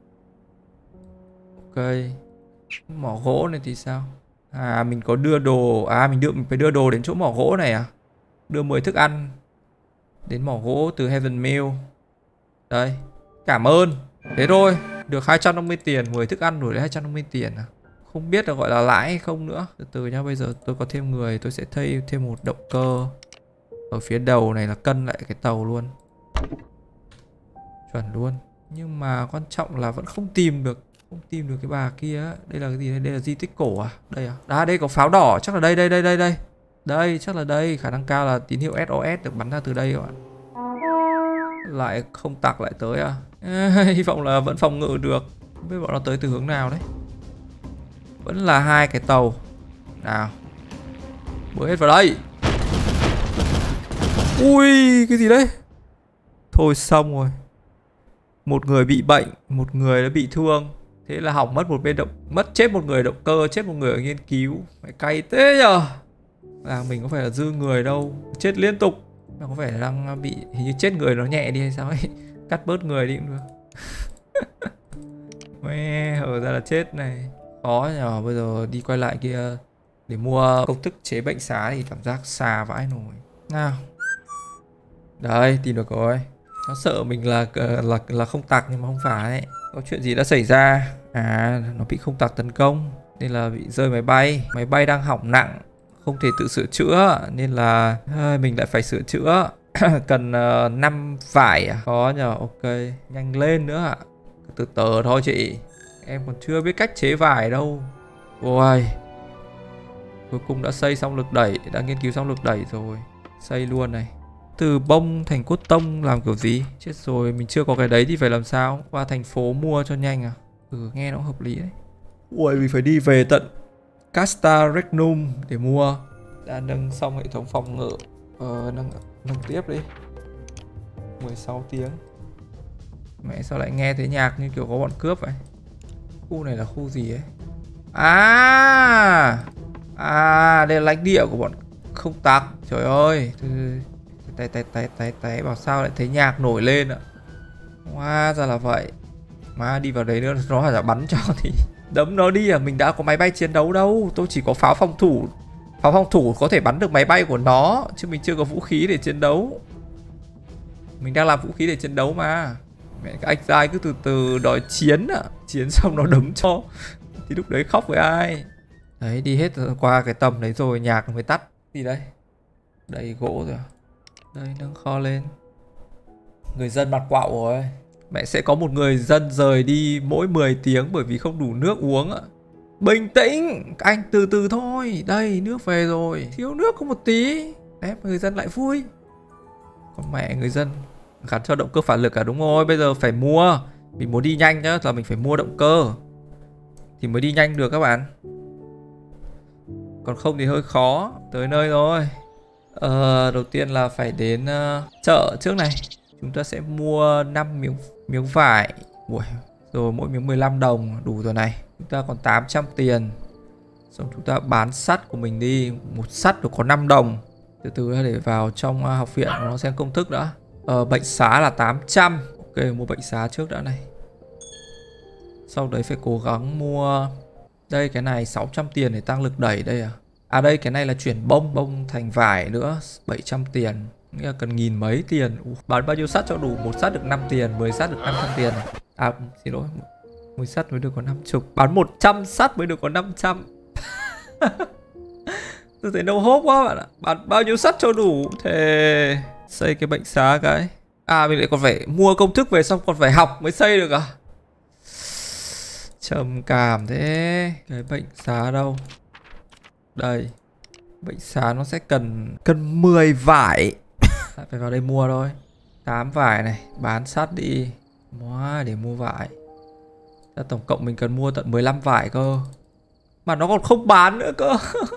Speaker 1: Ok. Mỏ gỗ này thì sao? À mình có đưa đồ, à mình đưa mình phải đưa đồ đến chỗ mỏ gỗ này à? Đưa mười thức ăn đến mỏ gỗ từ Heaven Mill. Đây, cảm ơn. Thế thôi, được hai trăm năm mươi tiền, mười thức ăn đổi lấy hai trăm năm mươi tiền à? Không biết là gọi là lãi hay không nữa. Từ từ nhá, bây giờ tôi có thêm người, tôi sẽ thay thêm một động cơ. Ở phía đầu này là cân lại cái tàu luôn. Chuẩn luôn. Nhưng mà quan trọng là vẫn không tìm được. Không tìm được cái bà kia. Đây là cái gì đây? Đây là di tích cổ à? Đây à? À đây có pháo đỏ. Chắc là đây đây đây đây đây. Đây chắc là đây. Khả năng cao là tín hiệu ét o ét được bắn ra từ đây các bạn. Lại không tặc lại tới à? À hy vọng là vẫn phòng ngự được. Không biết bọn nó tới từ hướng nào đấy. Vẫn là hai cái tàu. Nào. Bữa hết vào đây. Ui cái gì đấy? Thôi xong rồi. Một người bị bệnh, một người đã bị thương. Thế là hỏng mất một bên động, mất chết một người động cơ, chết một người ở nghiên cứu. Phải cay thế nhờ. Là mình có phải là dư người đâu, chết liên tục. Mà có phải là đang bị, hình như chết người nó nhẹ đi hay sao ấy. Cắt bớt người đi cũng được. Mẹ, hở ra là chết này. Khó nhờ, bây giờ đi quay lại kia để mua công thức chế bệnh xá thì cảm giác xà vãi nổi. Nào. Đây, tìm được rồi. Nó sợ mình là là là không tặc nhưng mà không phải. Có chuyện gì đã xảy ra? À, nó bị không tặc tấn công nên là bị rơi máy bay. Máy bay đang hỏng nặng, không thể tự sửa chữa nên là à, mình lại phải sửa chữa. Cần uh, năm vải à? Có nhờ, ok. Nhanh lên nữa ạ. Từ từ thôi chị. Em còn chưa biết cách chế vải đâu. Ôi. Cuối cùng đã xây xong lực đẩy, đã nghiên cứu xong lực đẩy rồi. Xây luôn này. Từ bông thành cốt tông làm kiểu gì? Chết rồi, mình chưa có cái đấy thì phải làm sao? Qua thành phố mua cho nhanh à? Ừ, nghe nó hợp lý đấy. Ui, mình phải đi về tận Casta Regnum để mua. Đã nâng xong hệ thống phòng ngự. Ờ, nâng, nâng tiếp đi. mười sáu tiếng. Mẹ sao lại nghe thấy nhạc như kiểu có bọn cướp vậy? Khu này là khu gì ấy? À, à đây là lãnh địa của bọn không tặc. Trời ơi. Té té té té té bảo sao lại thấy nhạc nổi lên ạ. Hóa ra là vậy. Mà đi vào đấy nữa nó hẳn là bắn cho thì đấm nó đi à. Mình đã có máy bay chiến đấu đâu. Tôi chỉ có pháo phòng thủ. Pháo phòng thủ có thể bắn được máy bay của nó. Chứ mình chưa có vũ khí để chiến đấu. Mình đang làm vũ khí để chiến đấu mà. Mẹ các anh trai cứ từ từ đòi chiến à. Chiến xong nó đấm cho. Thì lúc đấy khóc với ai. Đấy đi hết qua cái tầm đấy rồi nhạc nó mới tắt. Gì đây? Đầy gỗ rồi. Đây nâng kho lên. Người dân mặt quạo rồi. Mẹ sẽ có một người dân rời đi mỗi mười tiếng bởi vì không đủ nước uống ạ. Bình tĩnh, anh từ từ thôi. Đây nước về rồi. Thiếu nước có một tí. Đấy người dân lại vui. Còn mẹ người dân gắn cho động cơ phản lực à? Đúng rồi, bây giờ phải mua. Mình muốn đi nhanh nhá, là mình phải mua động cơ thì mới đi nhanh được các bạn. Còn không thì hơi khó. Tới nơi rồi. Ờ, đầu tiên là phải đến uh, chợ trước này. Chúng ta sẽ mua năm miếng miếng vải. Ui, rồi mỗi miếng mười lăm đồng đủ rồi này. Chúng ta còn tám trăm tiền. Xong chúng ta bán sắt của mình đi. Một sắt được có năm đồng. Từ từ để vào trong uh, học viện nó xem công thức đã. Ờ, bệnh xá là tám trăm. Ok, mua bệnh xá trước đã này. Sau đấy phải cố gắng mua. Đây cái này sáu trăm tiền để tăng lực đẩy đây à. À đây cái này là chuyển bông bông thành vải nữa, bảy trăm tiền. Nghĩa là cần nghìn mấy tiền. Ủa, bán bao nhiêu sắt cho đủ? Một sắt được năm tiền, mười sắt được năm trăm tiền. À xin lỗi, mười sắt mới được có năm mươi. Bán một trăm sắt mới được có năm trăm. Tôi thấy no hope quá bạn ạ. Bán bao nhiêu sắt cho đủ? Thế xây cái bệnh xá cái. À mình lại còn phải mua công thức về xong còn phải học mới xây được à? Trầm cảm thế. Cái bệnh xá đâu? Đây. Bệnh xá nó sẽ cần cần mười vải. lại phải vào đây mua thôi. Tám vải này, bán sắt đi. Wow, để mua vải. Ra tổng cộng mình cần mua tận mười lăm vải cơ. Mà nó còn không bán nữa cơ.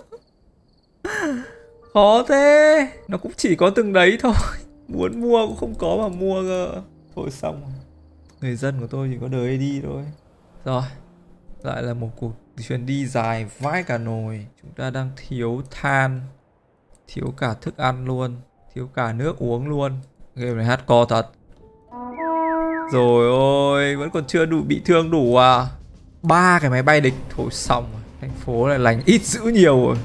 Speaker 1: Khó thế. Nó cũng chỉ có từng đấy thôi. Muốn mua cũng không có mà mua cơ. Thôi xong rồi. Người dân của tôi chỉ có đời đi thôi. Rồi. Lại là một cuộc chuyến đi dài vãi cả nồi. Chúng ta đang thiếu than, thiếu cả thức ăn luôn, thiếu cả nước uống luôn. Game này hardcore thật. Rồi ôi, vẫn còn chưa đủ, bị thương đủ à. Ba cái máy bay địch. Thôi xong rồi. Thành phố này lành ít dữ nhiều rồi.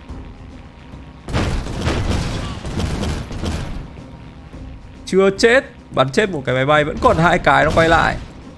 Speaker 1: Chưa chết. Bắn chết một cái máy bay, vẫn còn hai cái nó quay lại.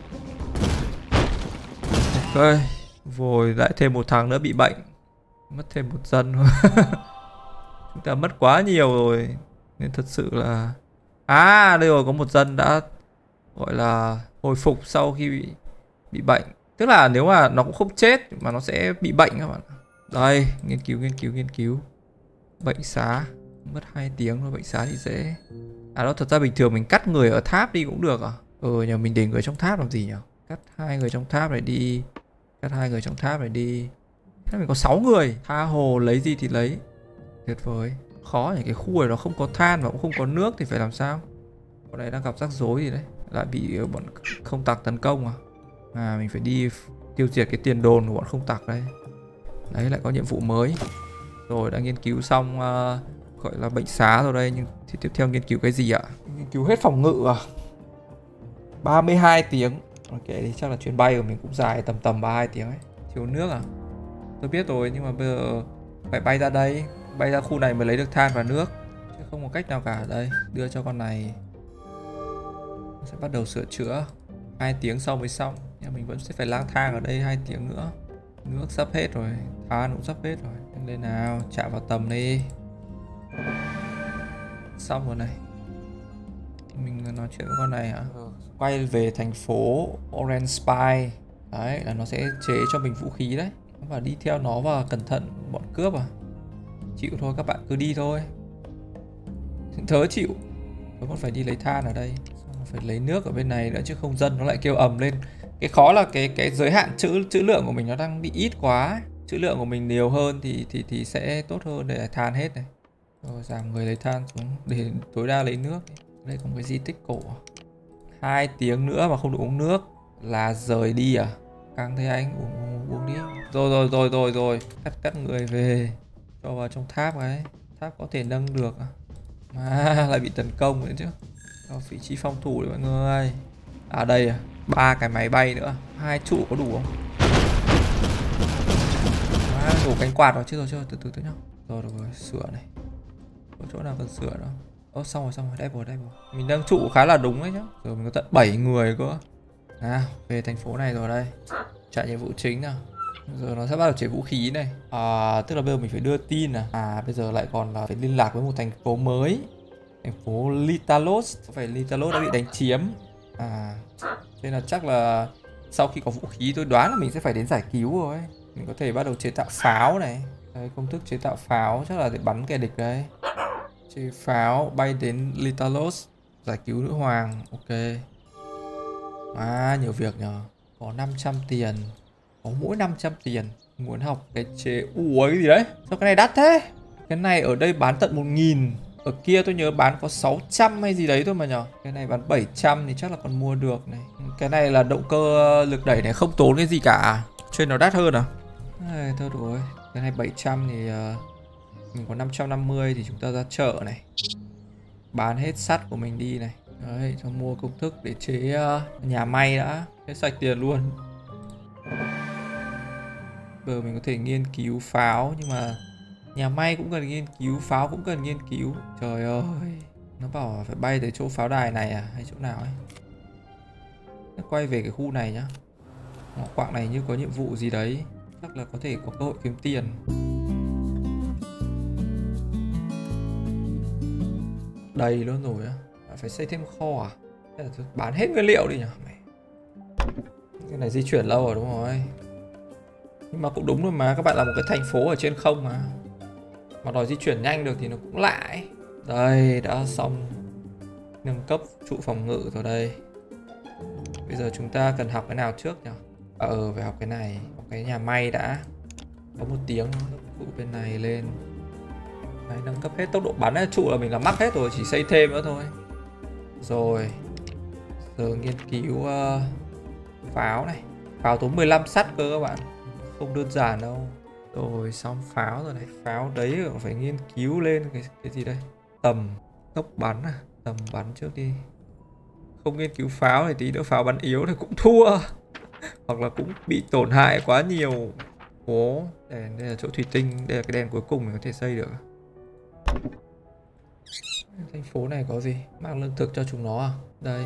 Speaker 1: Ok. Rồi lại thêm một thằng nữa bị bệnh. Mất thêm một dân. Chúng ta mất quá nhiều rồi. Nên thật sự là... À đây rồi, có một dân đã gọi là hồi phục sau khi bị, bị bệnh. Tức là nếu mà nó cũng không chết mà nó sẽ bị bệnh các bạn. Đây, nghiên cứu, nghiên cứu, nghiên cứu. Bệnh xá. Mất hai tiếng thôi, bệnh xá thì dễ. À đó, thật ra bình thường mình cắt người ở tháp đi cũng được à. Ừ nhờ, mình để người trong tháp làm gì nhỉ? Cắt hai người trong tháp này đi. Cắt hai người trong tháp này đi. Thế mình có sáu người. Tha hồ lấy gì thì lấy. Tuyệt vời. Khó nhỉ, cái khu này nó không có than và cũng không có nước thì phải làm sao? Bọn này đang gặp rắc rối gì đấy. Lại bị bọn không tặc tấn công à? À mình phải đi tiêu diệt cái tiền đồn của bọn không tặc đây. Đấy, lại có nhiệm vụ mới. Rồi đã nghiên cứu xong uh, gọi là bệnh xá rồi đây. Nhưng thì tiếp theo nghiên cứu cái gì ạ? Nghiên cứu hết phòng ngự à? ba mươi hai tiếng. Ok thì chắc là chuyến bay của mình cũng dài tầm tầm ba mươi hai tiếng ấy. Thiếu nước à? Tôi biết rồi, nhưng mà bây giờ phải bay ra đây. Bay ra khu này mới lấy được than và nước. Chứ không có cách nào cả. Đây, đưa cho con này. Sẽ bắt đầu sửa chữa. Hai tiếng sau mới xong. Nhưng mình vẫn sẽ phải lang thang ở đây hai tiếng nữa. Nước sắp hết rồi, than cũng sắp hết rồi. Lên nào, chạm vào tầm đi. Xong rồi này. Mình nói chuyện với con này hả? Ừ. Quay về thành phố Orange Spy. Đấy, là nó sẽ chế cho mình vũ khí đấy. Và đi theo nó và cẩn thận bọn cướp à. Chịu thôi, các bạn cứ đi thôi. Thớ chịu. Tôi vẫn phải đi lấy than ở đây. Xong phải lấy nước ở bên này nữa chứ không dân nó lại kêu ầm lên. Cái khó là cái cái giới hạn chữ chữ lượng của mình nó đang bị ít quá. Chữ lượng của mình nhiều hơn thì thì thì sẽ tốt hơn để than hết này. Rồi giảm người lấy than xuống để tối đa lấy nước. Đây có một cái di tích cổ. Hai tiếng nữa mà không được uống nước là rời đi à? Căng thế anh, uống, uống, uống đi. Rồi rồi rồi rồi rồi, cắt cắt người về cho vào trong tháp ấy. Tháp có thể nâng được à? Mà lại bị tấn công nữa chứ. Ở vị trí phòng thủ đấy mọi người. À đây à, ba cái máy bay nữa. Hai trụ có đủ không? À, đổ cánh quạt vào chứ rồi chưa, từ từ từ nhá. Rồi được rồi, sửa này. Có chỗ nào cần sửa đâu. Ơ xong rồi xong rồi, đây rồi đây rồi. Mình nâng trụ khá là đúng đấy nhá. Rồi mình có tận bảy người cơ. À, về thành phố này rồi đây. Chạy nhiệm vụ chính nào. Giờ nó sẽ bắt đầu chế vũ khí này. À, tức là bây giờ mình phải đưa tin à. À, bây giờ lại còn là phải liên lạc với một thành phố mới. Thành phố Litalos. Có phải Litalos đã bị đánh chiếm. À, nên là chắc là sau khi có vũ khí tôi đoán là mình sẽ phải đến giải cứu rồi. Mình có thể bắt đầu chế tạo pháo này. Đấy, công thức chế tạo pháo chắc là để bắn kẻ địch đấy. Chế pháo bay đến Litalos. Giải cứu nữ hoàng. Ok. À, nhiều việc nhờ. Có năm trăm tiền. Có mỗi năm trăm tiền. Muốn học cái chế... Ủa cái gì đấy? Sao cái này đắt thế? Cái này ở đây bán tận một nghìn. Ở kia tôi nhớ bán có sáu trăm hay gì đấy thôi mà nhờ. Cái này bán bảy trăm thì chắc là còn mua được này. Cái này là động cơ lực đẩy này không tốn cái gì cả. Trên nó đắt hơn à? À thôi đủ rồi. Cái này bảy trăm thì uh, mình có năm trăm năm mươi thì chúng ta ra chợ này. Bán hết sắt của mình đi này. Đấy, cho mua công thức để chế uh, nhà may đã. Hết sạch tiền luôn. Giờ mình có thể nghiên cứu pháo. Nhưng mà nhà may cũng cần nghiên cứu, pháo cũng cần nghiên cứu. Trời ơi. Nó bảo phải bay tới chỗ pháo đài này à? Hay chỗ nào ấy? Nó quay về cái khu này nhá. Nó quạng này như có nhiệm vụ gì đấy. Chắc là có thể có cơ hội kiếm tiền. Đầy luôn rồi á. Phải xây thêm kho à? Hay là tôi bán hết nguyên liệu đi nhỉ? Cái này di chuyển lâu rồi đúng rồi. Nhưng mà cũng đúng rồi mà. Các bạn là một cái thành phố ở trên không mà. Mà đòi di chuyển nhanh được thì nó cũng lạ ấy. Đây, đã xong nâng cấp trụ phòng ngự rồi đây. Bây giờ chúng ta cần học cái nào trước nhỉ? Ờ, phải học cái này, học cái nhà may đã. Có một tiếng trụ bên này lên. Đấy, nâng cấp hết tốc độ bắn ấy, trụ là mình làm mắc hết rồi, chỉ xây thêm nữa thôi. Rồi. Giờ nghiên cứu uh, pháo này. Pháo tốn mười lăm sắt cơ các bạn. Không đơn giản đâu. Rồi xong pháo rồi này. Pháo đấy phải nghiên cứu lên cái, cái gì đây? Tầm tốc bắn à? Tầm bắn trước đi. Không nghiên cứu pháo thì tí nữa pháo bắn yếu thì cũng thua. Hoặc là cũng bị tổn hại quá nhiều. Ố, đèn đây là chỗ thủy tinh. Đây là cái đèn cuối cùng mình có thể xây được. Thành phố này có gì? Mang lương thực cho chúng nó à? Đây.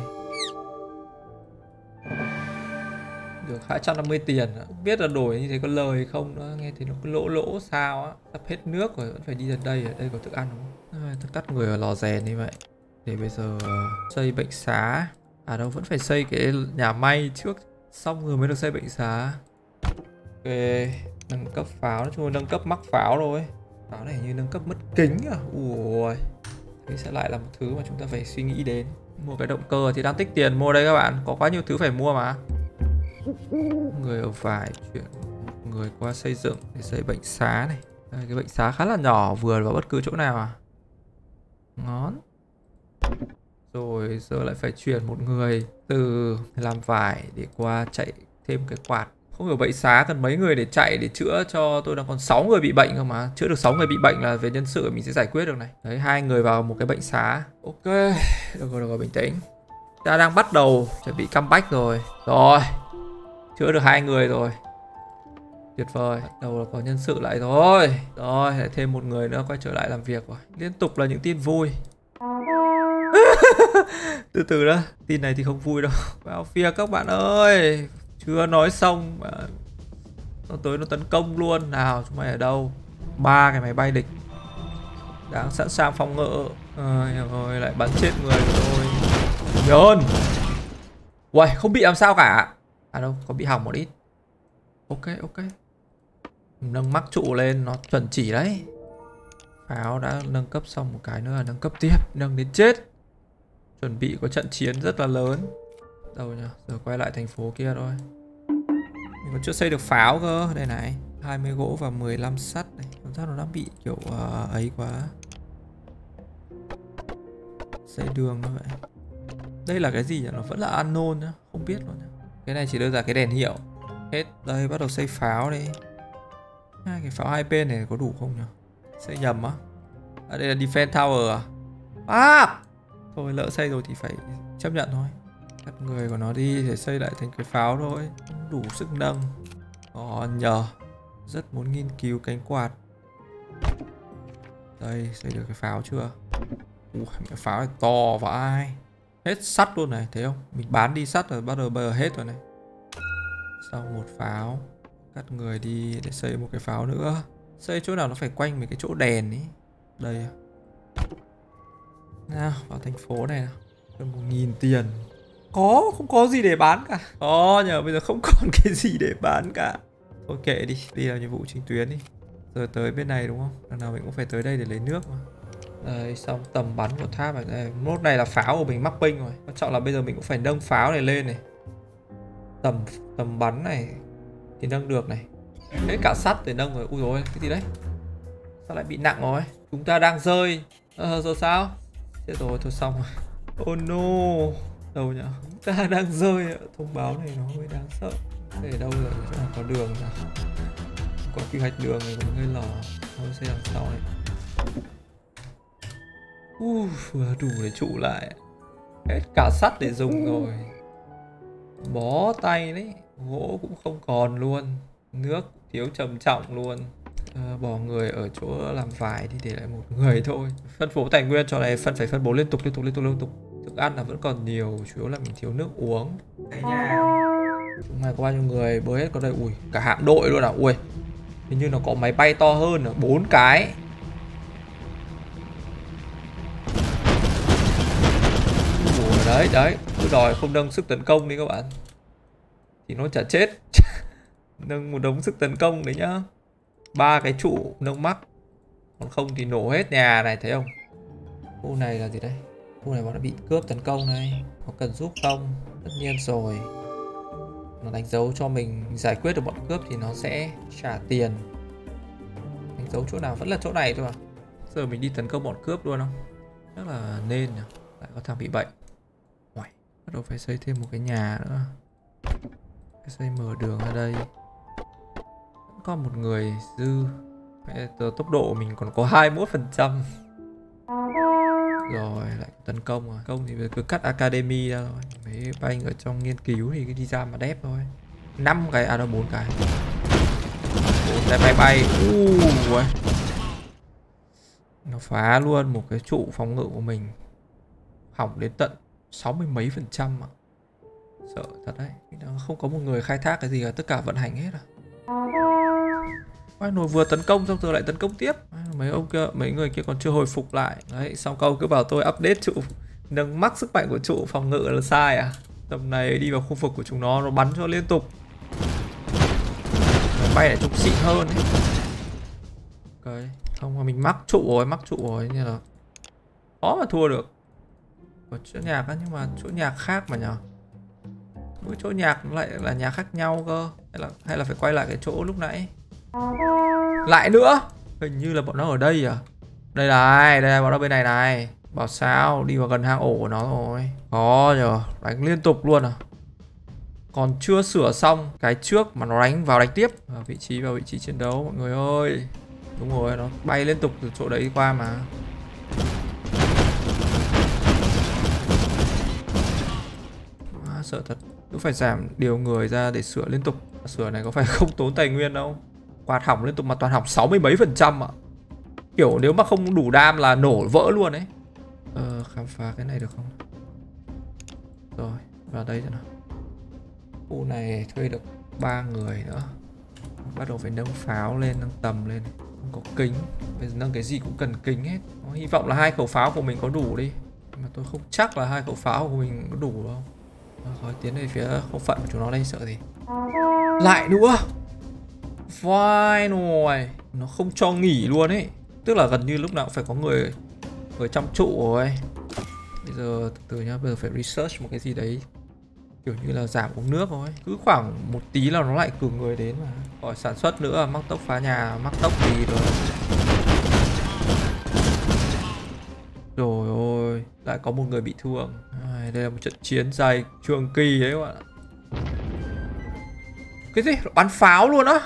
Speaker 1: Được hai trăm năm mươi tiền. Không biết là đổi như thế có lời hay không nữa. Nghe thì nó cứ lỗ lỗ sao á. Sắp hết nước rồi vẫn phải đi đến đây. Ở đây có thức ăn không? À, tôi cắt người ở lò rèn như vậy. Để bây giờ uh, xây bệnh xá. À đâu, vẫn phải xây cái nhà may trước. Xong rồi mới được xây bệnh xá. Ok. Nâng cấp pháo. Nói chung là nâng cấp mắc pháo rồi. Pháo này như nâng cấp mất kính à. Ui. Thế sẽ lại là một thứ mà chúng ta phải suy nghĩ đến. Mua cái động cơ thì đang tích tiền mua đây các bạn. Có quá nhiều thứ phải mua mà. Người ở vải chuyển người qua xây dựng để xây bệnh xá này. Đây, cái bệnh xá khá là nhỏ, vừa vào bất cứ chỗ nào à. Ngón. Rồi giờ lại phải chuyển một người từ làm vải để qua chạy thêm cái quạt. Không hiểu bệnh xá cần mấy người để chạy để chữa cho tôi đang còn sáu người bị bệnh không mà. Chữa được sáu người bị bệnh là về nhân sự mình sẽ giải quyết được này. Đấy, hai người vào một cái bệnh xá. Ok, được rồi, được rồi, bình tĩnh. Ta đang bắt đầu chuẩn bị comeback rồi. Rồi, chữa được hai người rồi. Tuyệt vời, bắt đầu là có nhân sự lại rồi. Rồi, lại thêm một người nữa quay trở lại làm việc rồi. Liên tục là những tin vui. Từ từ đó, tin này thì không vui đâu. Vào phía các bạn ơi. Chưa nói xong mà nó tới nó tấn công luôn. Nào, chúng mày ở đâu? Ba cái máy bay địch đang sẵn sàng phòng ngự. Ôi rồi, lại bắn chết người rồi. Nhơn. Uầy, không bị làm sao cả. À đâu, có bị hỏng một ít. Ok, ok. Nâng mắc trụ lên, nó chuẩn chỉ đấy. Pháo đã nâng cấp xong một cái nữa là nâng cấp tiếp. Nâng đến chết. Chuẩn bị có trận chiến rất là lớn. Đâu nhỉ? Giờ quay lại thành phố kia thôi. Mình còn chưa xây được pháo cơ. Đây này, hai mươi gỗ và mười lăm sắt này. Cảm giác nó đang bị kiểu uh, ấy quá. Xây đường như vậy. Đây là cái gì nhỉ? Nó vẫn là unknown nhá. Không biết luôn nhá. Cái này chỉ đơn giản cái đèn hiệu. Hết. Đây, bắt đầu xây pháo đi. Hai cái pháo hai bên này có đủ không nhỉ? Xây nhầm á. À, đây là defense tower à? À! Thôi lỡ xây rồi thì phải chấp nhận thôi. Cắt người của nó đi để xây lại thành cái pháo thôi. Không đủ sức nâng. Còn nhờ. Rất muốn nghiên cứu cánh quạt. Đây, xây được cái pháo chưa? Ủa, cái pháo này to vãi. Hết sắt luôn này, thấy không? Mình bán đi sắt rồi, bắt đầu bờ hết rồi này. Xong một pháo. Cắt người đi để xây một cái pháo nữa. Xây chỗ nào nó phải quanh mấy cái chỗ đèn ý. Đây. Nào, vào thành phố này nào. Gần một nghìn tiền. Có, không có gì để bán cả. Có nhờ, bây giờ không còn cái gì để bán cả. Thôi kệ đi, đi làm nhiệm vụ chính tuyến đi. Giờ tới bên này đúng không? Lần nào mình cũng phải tới đây để lấy nước mà. Đây, xong tầm bắn của tháp này. Đây, nốt này là pháo của mình mắc ping rồi. Quan trọng là bây giờ mình cũng phải nâng pháo này lên này. Tầm tầm bắn này thì nâng được này. Hết cả sắt để nâng rồi. Ui dồi, cái gì đấy? Sao lại bị nặng rồi? Chúng ta đang rơi. Ờ, rồi sao? Chết rồi, thôi xong rồi. Oh no. Đâu nhỉ? Chúng ta đang rơi. Thông báo này nó hơi đáng sợ. Để đâu rồi? Chỗ nào có đường nào? Có quy hoạch đường này còn hơi lỏ. Thôi xây đằng sau này. Uh, vừa đủ để trụ lại. Hết cả sắt để dùng rồi. Bó tay đấy. Gỗ cũng không còn luôn. Nước thiếu trầm trọng luôn. à, Bỏ người ở chỗ làm vải thì để lại một người thôi. Phân bố tài nguyên cho này phân phải phân bố liên tục liên tục liên tục liên tục. Thức ăn là vẫn còn nhiều, chủ yếu là mình thiếu nước uống. Chúng mày có bao nhiêu người bơi hết có đây? Ui, cả hạm đội luôn à? Ui, hình như nó có máy bay to hơn à? Bốn cái. Ủa, đấy đấy, cứ đòi không nâng sức tấn công đi các bạn thì nó chả chết. Nâng một đống sức tấn công đấy nhá. Ba cái trụ nâng mắc, còn không thì nổ hết nhà này, thấy không? Khu này là gì đây? Khu này bọn nó bị cướp tấn công này. Có cần giúp không? Tất nhiên rồi. Nó đánh dấu cho mình giải quyết được bọn cướp thì nó sẽ trả tiền. Đánh dấu chỗ nào vẫn là chỗ này thôi à? Giờ mình đi tấn công bọn cướp luôn không? Chắc là nên nhỉ. Lại có thằng bị bệnh. Uầy, bắt đầu phải xây thêm một cái nhà nữa. Phải xây mở đường ra đây. Vẫn còn một người dư. Giờ tốc độ mình còn có hai mươi mốt phần trăm. Rồi lại tấn công rồi. Công thì cứ cắt academy ra rồi. Mấy banh ở trong nghiên cứu thì cứ đi ra mà đép thôi. Năm cái, à đâu bốn cái. bốn cái bay bay. Ui. Nó phá luôn một cái trụ phòng ngự của mình. Hỏng đến tận sáu mươi mấy phần trăm ạ. Sợ thật đấy. Không có một người khai thác cái gì cả, tất cả vận hành hết à. Quay nồi vừa tấn công xong rồi lại tấn công tiếp. Mấy ông kia, mấy người kia còn chưa hồi phục lại. Đấy, xong câu cứ bảo tôi update trụ nâng mắc sức mạnh của trụ phòng ngự là sai à. Tầm này đi vào khu vực của chúng nó, nó bắn cho liên tục. Bay lại trông xịn hơn ấy. Ok, không mà mình mắc trụ rồi, mắc trụ rồi nên là khó mà thua được. Ở chỗ nhạc á, nhưng mà chỗ nhạc khác mà nhờ. Mỗi chỗ nhạc nó lại là nhạc khác nhau cơ. Hay là, hay là phải quay lại cái chỗ lúc nãy. Lại nữa. Hình như là bọn nó ở đây à. Đây này, đây là bọn nó bên này này. Bảo sao, đi vào gần hang ổ của nó rồi. Có nhờ, đánh liên tục luôn à. Còn chưa sửa xong cái trước mà nó đánh vào đánh tiếp. Vào vị trí, vào vị trí chiến đấu mọi người ơi. Đúng rồi, nó bay liên tục từ chỗ đấy qua mà. À, sợ thật. Cứ phải giảm điều người ra để sửa liên tục. Sửa này có phải không tốn tài nguyên đâu. Quạt hỏng liên tục mà toàn hỏng sáu mươi mấy phần trăm ạ. Kiểu nếu mà không đủ đam là nổ vỡ luôn ấy. Ờ, khám phá cái này được không? Rồi, vào đây rồi nào. Khu này thuê được ba người nữa. Bắt đầu phải nâng pháo lên, nâng tầm lên. Không có kính. Bây giờ nâng cái gì cũng cần kính hết. Hy vọng là hai khẩu pháo của mình có đủ đi. Nhưng mà tôi không chắc là hai khẩu pháo của mình có đủ đâu. Rồi tiến về phía không phận của chúng nó đây, sợ gì. Lại nữa. Vai rồi. Nó không cho nghỉ luôn ấy. Tức là gần như lúc nào cũng phải có người ở trong trụ rồi. Bây giờ từ từ nhá, bây giờ phải research một cái gì đấy. Kiểu như là giảm uống nước thôi. Cứ khoảng một tí là nó lại cử người đến mà. Khỏi sản xuất nữa, mắc tốc phá nhà, mắc tốc gì rồi. Rồi ôi, lại có một người bị thương. À, đây là một trận chiến dài trường kỳ đấy các bạn ạ. Cái gì? Bắn pháo luôn á.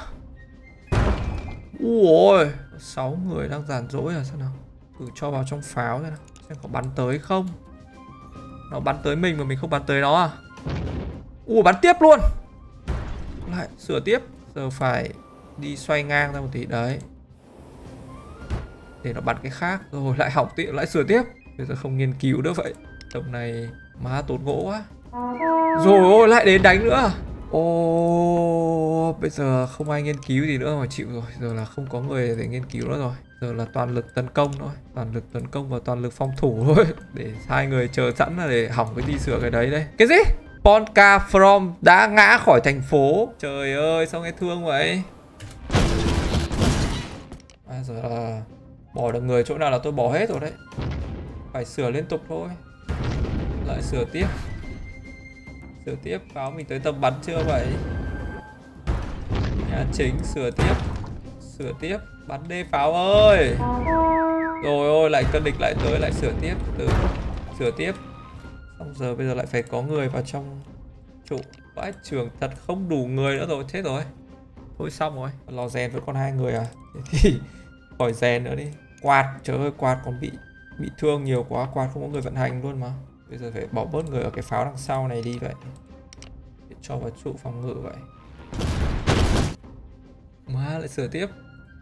Speaker 1: Ui, sáu người đang giàn dỗi à, sao nào? Thử cho vào trong pháo xem nào. Xem có bắn tới không. Nó bắn tới mình mà mình không bắn tới nó à? Ui, bắn tiếp luôn. Lại sửa tiếp. Giờ phải đi xoay ngang ra một tí đấy. Để nó bắn cái khác. Rồi lại hỏng tiện, lại sửa tiếp. Bây giờ không nghiên cứu nữa vậy. Tầm này má tốn gỗ quá. Rồi ôi, lại đến đánh nữa. Ồ, bây giờ không ai nghiên cứu gì nữa mà chịu rồi. Giờ là không có người để nghiên cứu nữa rồi. Giờ là toàn lực tấn công thôi. Toàn lực tấn công và toàn lực phòng thủ thôi. Để hai người chờ sẵn là để hỏng cái đi sửa cái đấy đây. Cái gì? Ponca From đã ngã khỏi thành phố. Trời ơi, sao nghe thương vậy? À, giờ là bỏ được người chỗ nào là tôi bỏ hết rồi đấy. Phải sửa liên tục thôi. Lại sửa tiếp. Sửa tiếp, pháo mình tới tầm bắn chưa vậy? Nhà chính, sửa tiếp. Sửa tiếp, bắn đê pháo ơi. Rồi ôi, lại cân địch lại tới, lại sửa tiếp. Từ sửa tiếp. Xong giờ bây giờ lại phải có người vào trong trụ. Vãi trường thật không đủ người nữa rồi, chết rồi. Thôi xong rồi, lò rèn vẫn còn hai người à? Thế thì khỏi rèn nữa đi. Quạt, trời ơi, quạt còn bị bị thương nhiều quá, quạt không có người vận hành luôn mà. Bây giờ phải bỏ bớt người ở cái pháo đằng sau này đi vậy. Để cho vào trụ phòng ngự vậy. Má lại sửa tiếp.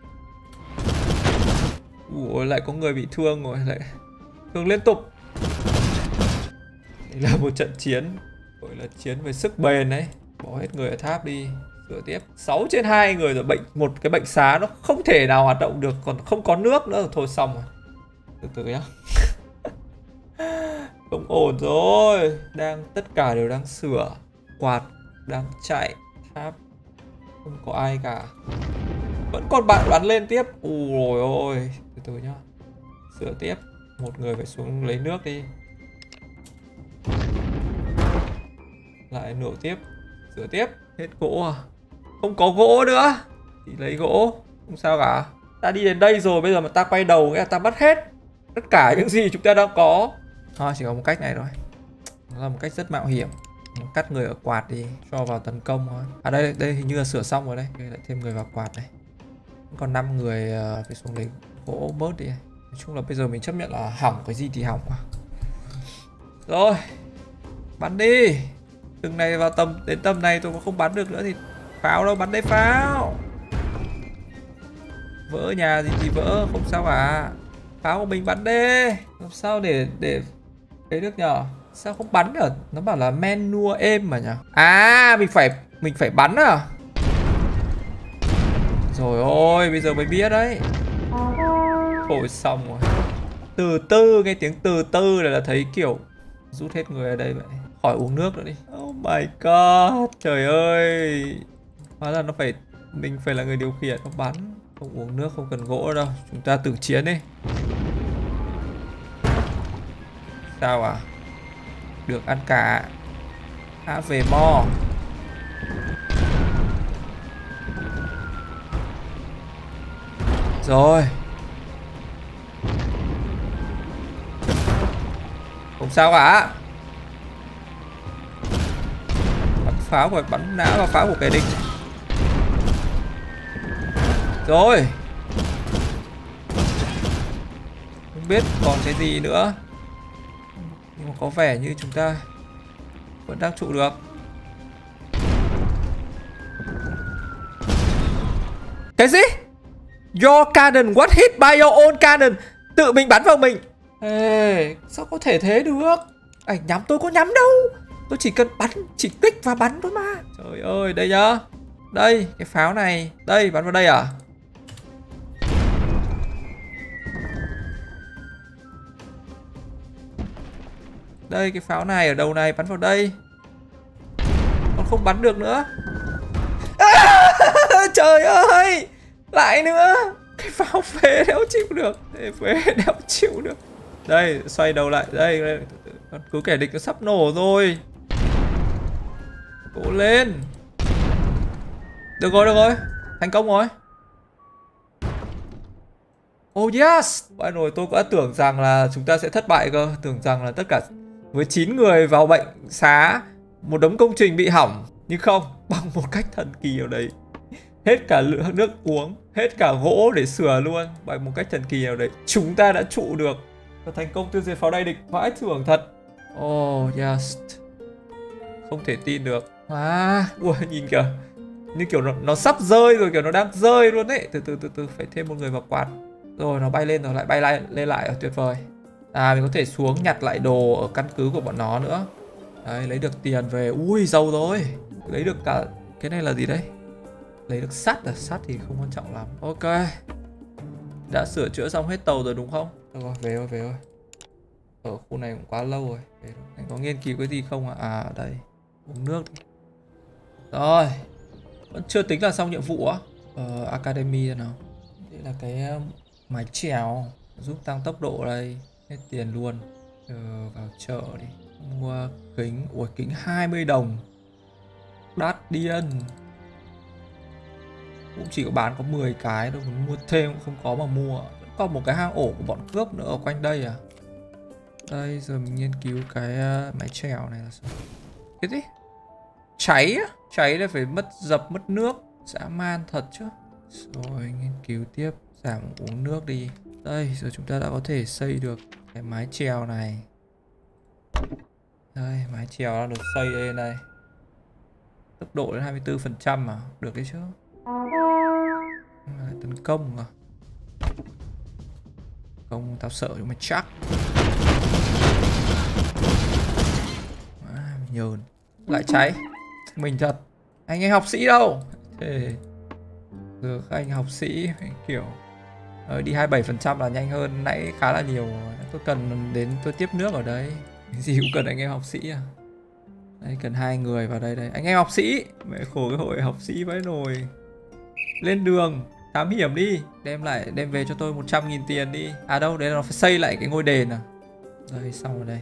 Speaker 1: Ủa, lại có người bị thương rồi, lại thương liên tục. Đây là một trận chiến, gọi là chiến về sức bền đấy. Bỏ hết người ở tháp đi, sửa tiếp. Sáu trên hai người rồi, bệnh một cái bệnh xá nó không thể nào hoạt động được, còn không có nước nữa, thôi xong rồi. Từ từ nhá. Không ổn rồi. Đang tất cả đều đang sửa. Quạt đang chạy. Tháp không có ai cả. Vẫn còn bạn bắn lên tiếp. Ui rồi ôi. Từ từ nhá. Sửa tiếp. Một người phải xuống lấy nước đi. Lại nổ tiếp. Sửa tiếp. Hết gỗ à? Không có gỗ nữa thì lấy gỗ. Không sao cả. Ta đi đến đây rồi, bây giờ mà ta quay đầu nghĩa là ta mất hết tất cả những gì chúng ta đang có. Thôi chỉ có một cách này thôi. Nó là một cách rất mạo hiểm. Cắt người ở quạt đi, cho vào tấn công thôi. À đây, đây hình như là sửa xong rồi đây. Đây lại thêm người vào quạt này. Còn năm người phải xuống lấy gỗ bớt đi. Nói chung là bây giờ mình chấp nhận là hỏng cái gì thì hỏng mà. Rồi, bắn đi. Từng này vào tầm, đến tầm này tôi không bắn được nữa thì pháo đâu, bắn đấy pháo. Vỡ nhà gì thì vỡ, không sao cả. Pháo của mình bắn đi. Làm sao để để ấy được nhở? Sao không bắn được? Nó bảo là menu êm mà nhở? À, mình phải mình phải bắn à? Rồi ôi, bây giờ mới biết đấy. Ôi xong rồi. Từ từ, nghe tiếng từ từ là thấy kiểu rút hết người ở đây vậy. Khỏi uống nước nữa đi. Oh my god, trời ơi. Hóa ra nó phải, mình phải là người điều khiển nó bắn. Không uống nước, không cần gỗ đâu. Chúng ta tử chiến đi. Sao à? Được ăn cả. Hãy về mo. Rồi. Không sao cả. Bắn pháo rồi, bắn não vào pháo của kẻ địch. Rồi. Không biết còn cái gì nữa. Nhưng mà có vẻ như chúng ta vẫn đang trụ được. Cái gì? Your cannon what hit by your own cannon. Tự mình bắn vào mình. Ê, sao có thể thế được? Ảnh nhắm tôi có nhắm đâu. Tôi chỉ cần bắn, chỉ kích và bắn thôi mà. Trời ơi, đây nhá. Đây, cái pháo này. Đây, bắn vào đây à? Đây, cái pháo này ở đầu này, bắn vào đây. Còn không bắn được nữa. À, trời ơi. Lại nữa. Cái pháo phế đéo chịu được. Phế đéo chịu được. Đây, xoay đầu lại. Đây, đây. Con cứ kẻ địch nó sắp nổ rồi. Cố lên. Được rồi, được rồi. Thành công rồi. Oh yes. Vậy rồi, tôi đã tưởng rằng là chúng ta sẽ thất bại cơ. Tưởng rằng là tất cả với chín người vào bệnh xá, một đống công trình bị hỏng. Nhưng không, bằng một cách thần kỳ ở đấy, hết cả nước uống, hết cả gỗ để sửa luôn. Bằng một cách thần kỳ nào đấy, chúng ta đã trụ được và thành công tiêu diệt pháo đài địch. Vãi thưởng thật. Oh yes. Không thể tin được. À, ui, nhìn kìa. Như kiểu nó, nó sắp rơi rồi, kiểu nó đang rơi luôn đấy. Từ từ từ từ phải thêm một người vào quạt. Rồi nó bay lên rồi, lại bay lại lên lại. Tuyệt vời. À, mình có thể xuống nhặt lại đồ ở căn cứ của bọn nó nữa. Đấy, lấy được tiền về. Ui, giàu rồi. Lấy được cả, cái này là gì đấy? Lấy được sắt à? Sắt thì không quan trọng lắm. Ok. Đã sửa chữa xong hết tàu rồi đúng không? Được rồi, về thôi, về thôi. Ở khu này cũng quá lâu rồi. Anh có nghiên cứu cái gì không ạ? À? À, đây. Uống nước đi. Rồi. Vẫn chưa tính là xong nhiệm vụ á. Ờ, Academy thế nào? Đây là cái mái chèo. Giúp tăng tốc độ đây. Hết tiền luôn. Ờ, vào chợ đi. Mua kính. Ủa, kính hai mươi đồng. Đắt điên. Cũng chỉ có bán có mười cái thôi. Muốn mua thêm cũng không có mà mua. Còn một cái hang ổ của bọn cướp nữa ở quanh đây à? Đây, giờ mình nghiên cứu cái uh, mái chèo này là sao? Cái gì? Cháy á? Cháy là phải mất dập, mất nước. Dã man thật chứ. Rồi, nghiên cứu tiếp. Giảm uống nước đi. Đây, giờ chúng ta đã có thể xây được cái mái chèo này. Đây, mái chèo đang được xây lên đây. Tốc độ đến hai mươi tư phần trăm mà. Được đấy chứ. Tấn công à? Công tao sợ nhưng mà chắc. À, nhờn. Lại cháy. Mình thật. Anh ấy học sĩ đâu? Thế giờ các anh học sĩ kiểu ờ, đi hai mươi bảy phần trăm là nhanh hơn nãy khá là nhiều. Tôi cần đến tôi tiếp nước ở đây. Cái gì cũng cần anh em học sĩ à? Đây cần hai người vào đây đây. Anh em học sĩ. Mẹ khổ cái hội học sĩ vãi nồi. Lên đường. thám hiểm đi. Đem lại, đem về cho tôi một trăm nghìn tiền đi. À đâu, đấy là nó phải xây lại cái ngôi đền à. Đây, xong rồi đây.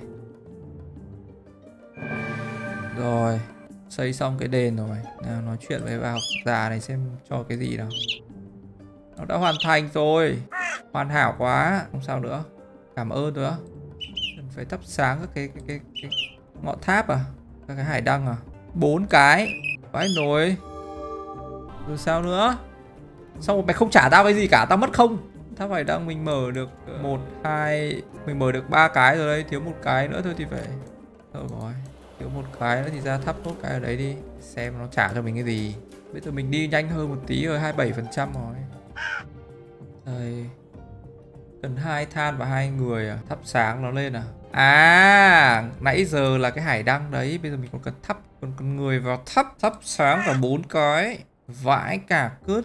Speaker 1: Rồi, xây xong cái đền rồi. Nào, nói chuyện với bà học già này xem cho cái gì nào. Nó đã hoàn thành rồi. Hoàn hảo quá. Không sao nữa. Cảm ơn nữa. Phải thắp sáng các cái, cái, cái, cái ngọn tháp à? Các cái hải đăng à? Bốn cái. Vãi nồi. Rồi sao nữa? Xong rồi mày không trả tao cái gì cả, tao mất không? Tháp hải đăng mình mở được một, hai, mình mở được ba cái rồi đấy, thiếu một cái nữa thôi thì phải. Rồi rồi, thiếu một cái nữa thì ra thắp nốt cái ở đấy đi, xem nó trả cho mình cái gì. Bây giờ mình đi nhanh hơn một tí rồi, hai mươi bảy phần trăm rồi. Đây. Cần hai than và hai người à? Thắp sáng nó lên à? À, nãy giờ là cái hải đăng đấy, bây giờ mình còn cần thắp, còn cần người vào thắp, thắp sáng cả bốn cái. Vãi cả cứt.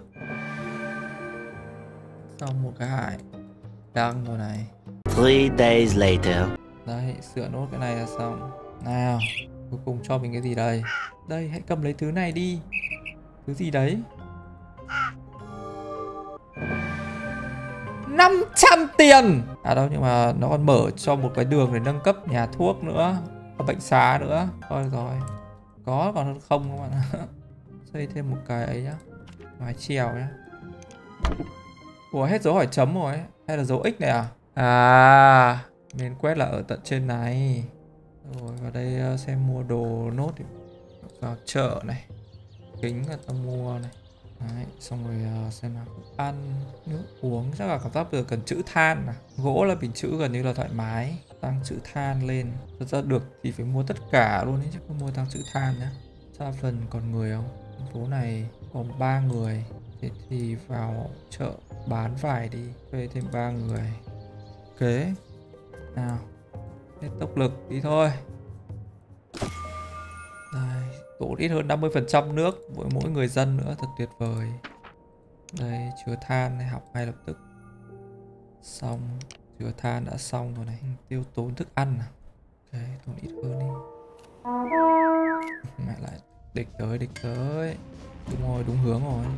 Speaker 1: Xong một cái hải đăng rồi này.
Speaker 2: Three days later.
Speaker 1: Đây, sửa nốt cái này là xong. Nào, cuối cùng cho mình cái gì đây? Đây, hãy cầm lấy thứ này đi. Thứ gì đấy? năm trăm tiền. À đâu, nhưng mà nó còn mở cho một cái đường để nâng cấp nhà thuốc nữa, có bệnh xá nữa. Thôi rồi, có còn hơn không các bạn. Xây thêm một cái ấy nhá, mái chèo nhá. Ủa, hết dấu hỏi chấm rồi ấy. Hay là dấu x này à? À, mình quét là ở tận trên này. Rồi vào đây xem mua đồ nốt thì vào chợ này. Kính là tao mua này. Đấy, xong rồi uh, xem nào, ăn, nước uống, chắc là cảm giác bây giờ cần chữ than à. Gỗ là bình chữ gần như là thoải mái. Tăng chữ than lên. Thật ra được thì phải mua tất cả luôn ấy, chứ không mua tăng chữ than nhá. Xa phần còn người không? Phố này còn ba người. Thế thì vào chợ bán vải đi, thuê thêm ba người. Ok. Nào, hết tốc lực đi thôi. Đây, tốn ít hơn năm mươi phần trăm nước với mỗi người dân nữa, thật tuyệt vời. Đây, chứa than này, học ngay lập tức. Xong, chứa than đã xong rồi này. Tiêu tốn thức ăn à? Ok, tốn ít hơn đi. Mẹ lại, địch tới, địch tới. Đúng rồi, đúng hướng rồi.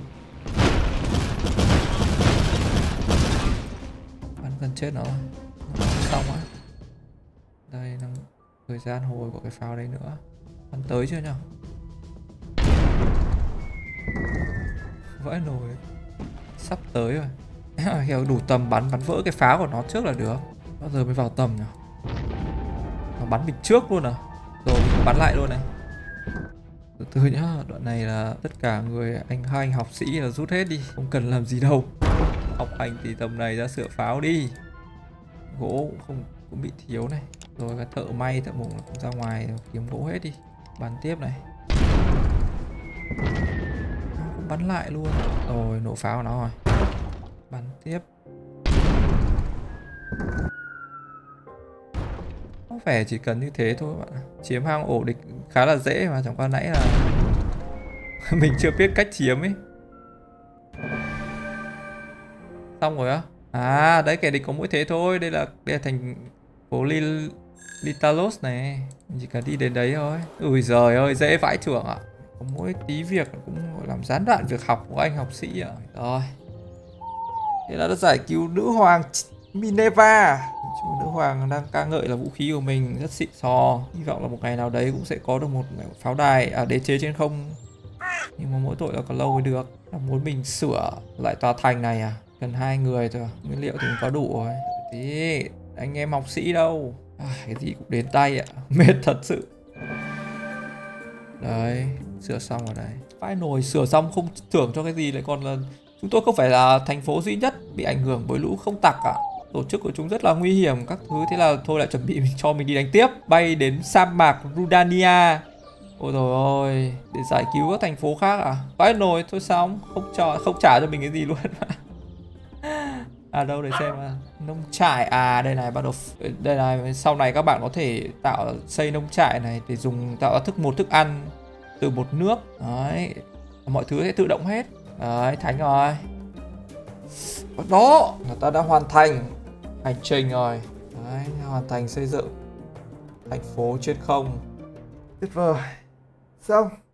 Speaker 1: Bắn gần chết nó. Xong á. Đây, năng thời gian hồi của cái pháo đấy nữa. Bắn tới chưa nhỉ? Vãi nồi. Sắp tới rồi. Hiểu đủ tầm bắn, bắn vỡ cái pháo của nó trước là được. Bao giờ mới vào tầm nhỉ? Nó bắn mình trước luôn à? Rồi mình bắn lại luôn này. Từ từ nhá, đoạn này là tất cả người anh hai anh học sĩ là rút hết đi, không cần làm gì đâu. Học hành thì tầm này ra sửa pháo đi. Gỗ cũng không cũng bị thiếu này. Rồi cái thợ may, thợ mộc cũng ra ngoài kiếm gỗ hết đi. Bắn tiếp này. Cũng bắn lại luôn. Rồi nổ pháo của nó rồi. Bắn tiếp. Có vẻ chỉ cần như thế thôi bạn. Chiếm hang ổ địch khá là dễ mà, chẳng qua nãy là mình chưa biết cách chiếm ấy. Xong rồi á. À đấy, kẻ địch có mỗi thế thôi. Đây là đây là thành phố Li Litalos này. Mình chỉ cần đi đến đấy thôi. Ui giời ơi, dễ vãi chưởng ạ. Có mỗi tí việc cũng làm gián đoạn việc học của anh học sĩ ạ. Rồi. Thế là đã giải cứu nữ hoàng Minerva. Nữ hoàng đang ca ngợi là vũ khí của mình rất xịn sò. Hy vọng là một ngày nào đấy cũng sẽ có được một pháo đài à, đế chế trên không. Nhưng mà mỗi tội là còn lâu mới được. Là muốn mình sửa lại tòa thành này à? Cần hai người thôi. Nguyên liệu thì mình có đủ rồi. Tí anh em học sĩ đâu. À, cái gì cũng đến tay ạ. Mệt thật sự. Đấy, sửa xong rồi đấy. Phải nồi, sửa xong không thưởng cho cái gì, lại còn là chúng tôi không phải là thành phố duy nhất bị ảnh hưởng bởi lũ không tặc ạ. Tổ chức của chúng rất là nguy hiểm các thứ, thế là thôi lại chuẩn bị mình cho mình đi đánh tiếp, bay đến sa mạc Rudania. Ôi trời ơi, để giải cứu các thành phố khác à? Vãi nồi, thôi xong, không cho không trả cho mình cái gì luôn. À đâu để xem à. Nông trại à, đây này, bắt đầu đây này, sau này các bạn có thể tạo xây nông trại này để dùng tạo ra thức một thức ăn từ một nước. Đấy, mọi thứ sẽ tự động hết. Đấy, thành rồi. Đó là ta đã hoàn thành hành trình rồi. Đấy, hoàn thành xây dựng thành phố trên không. Tuyệt vời. Xong.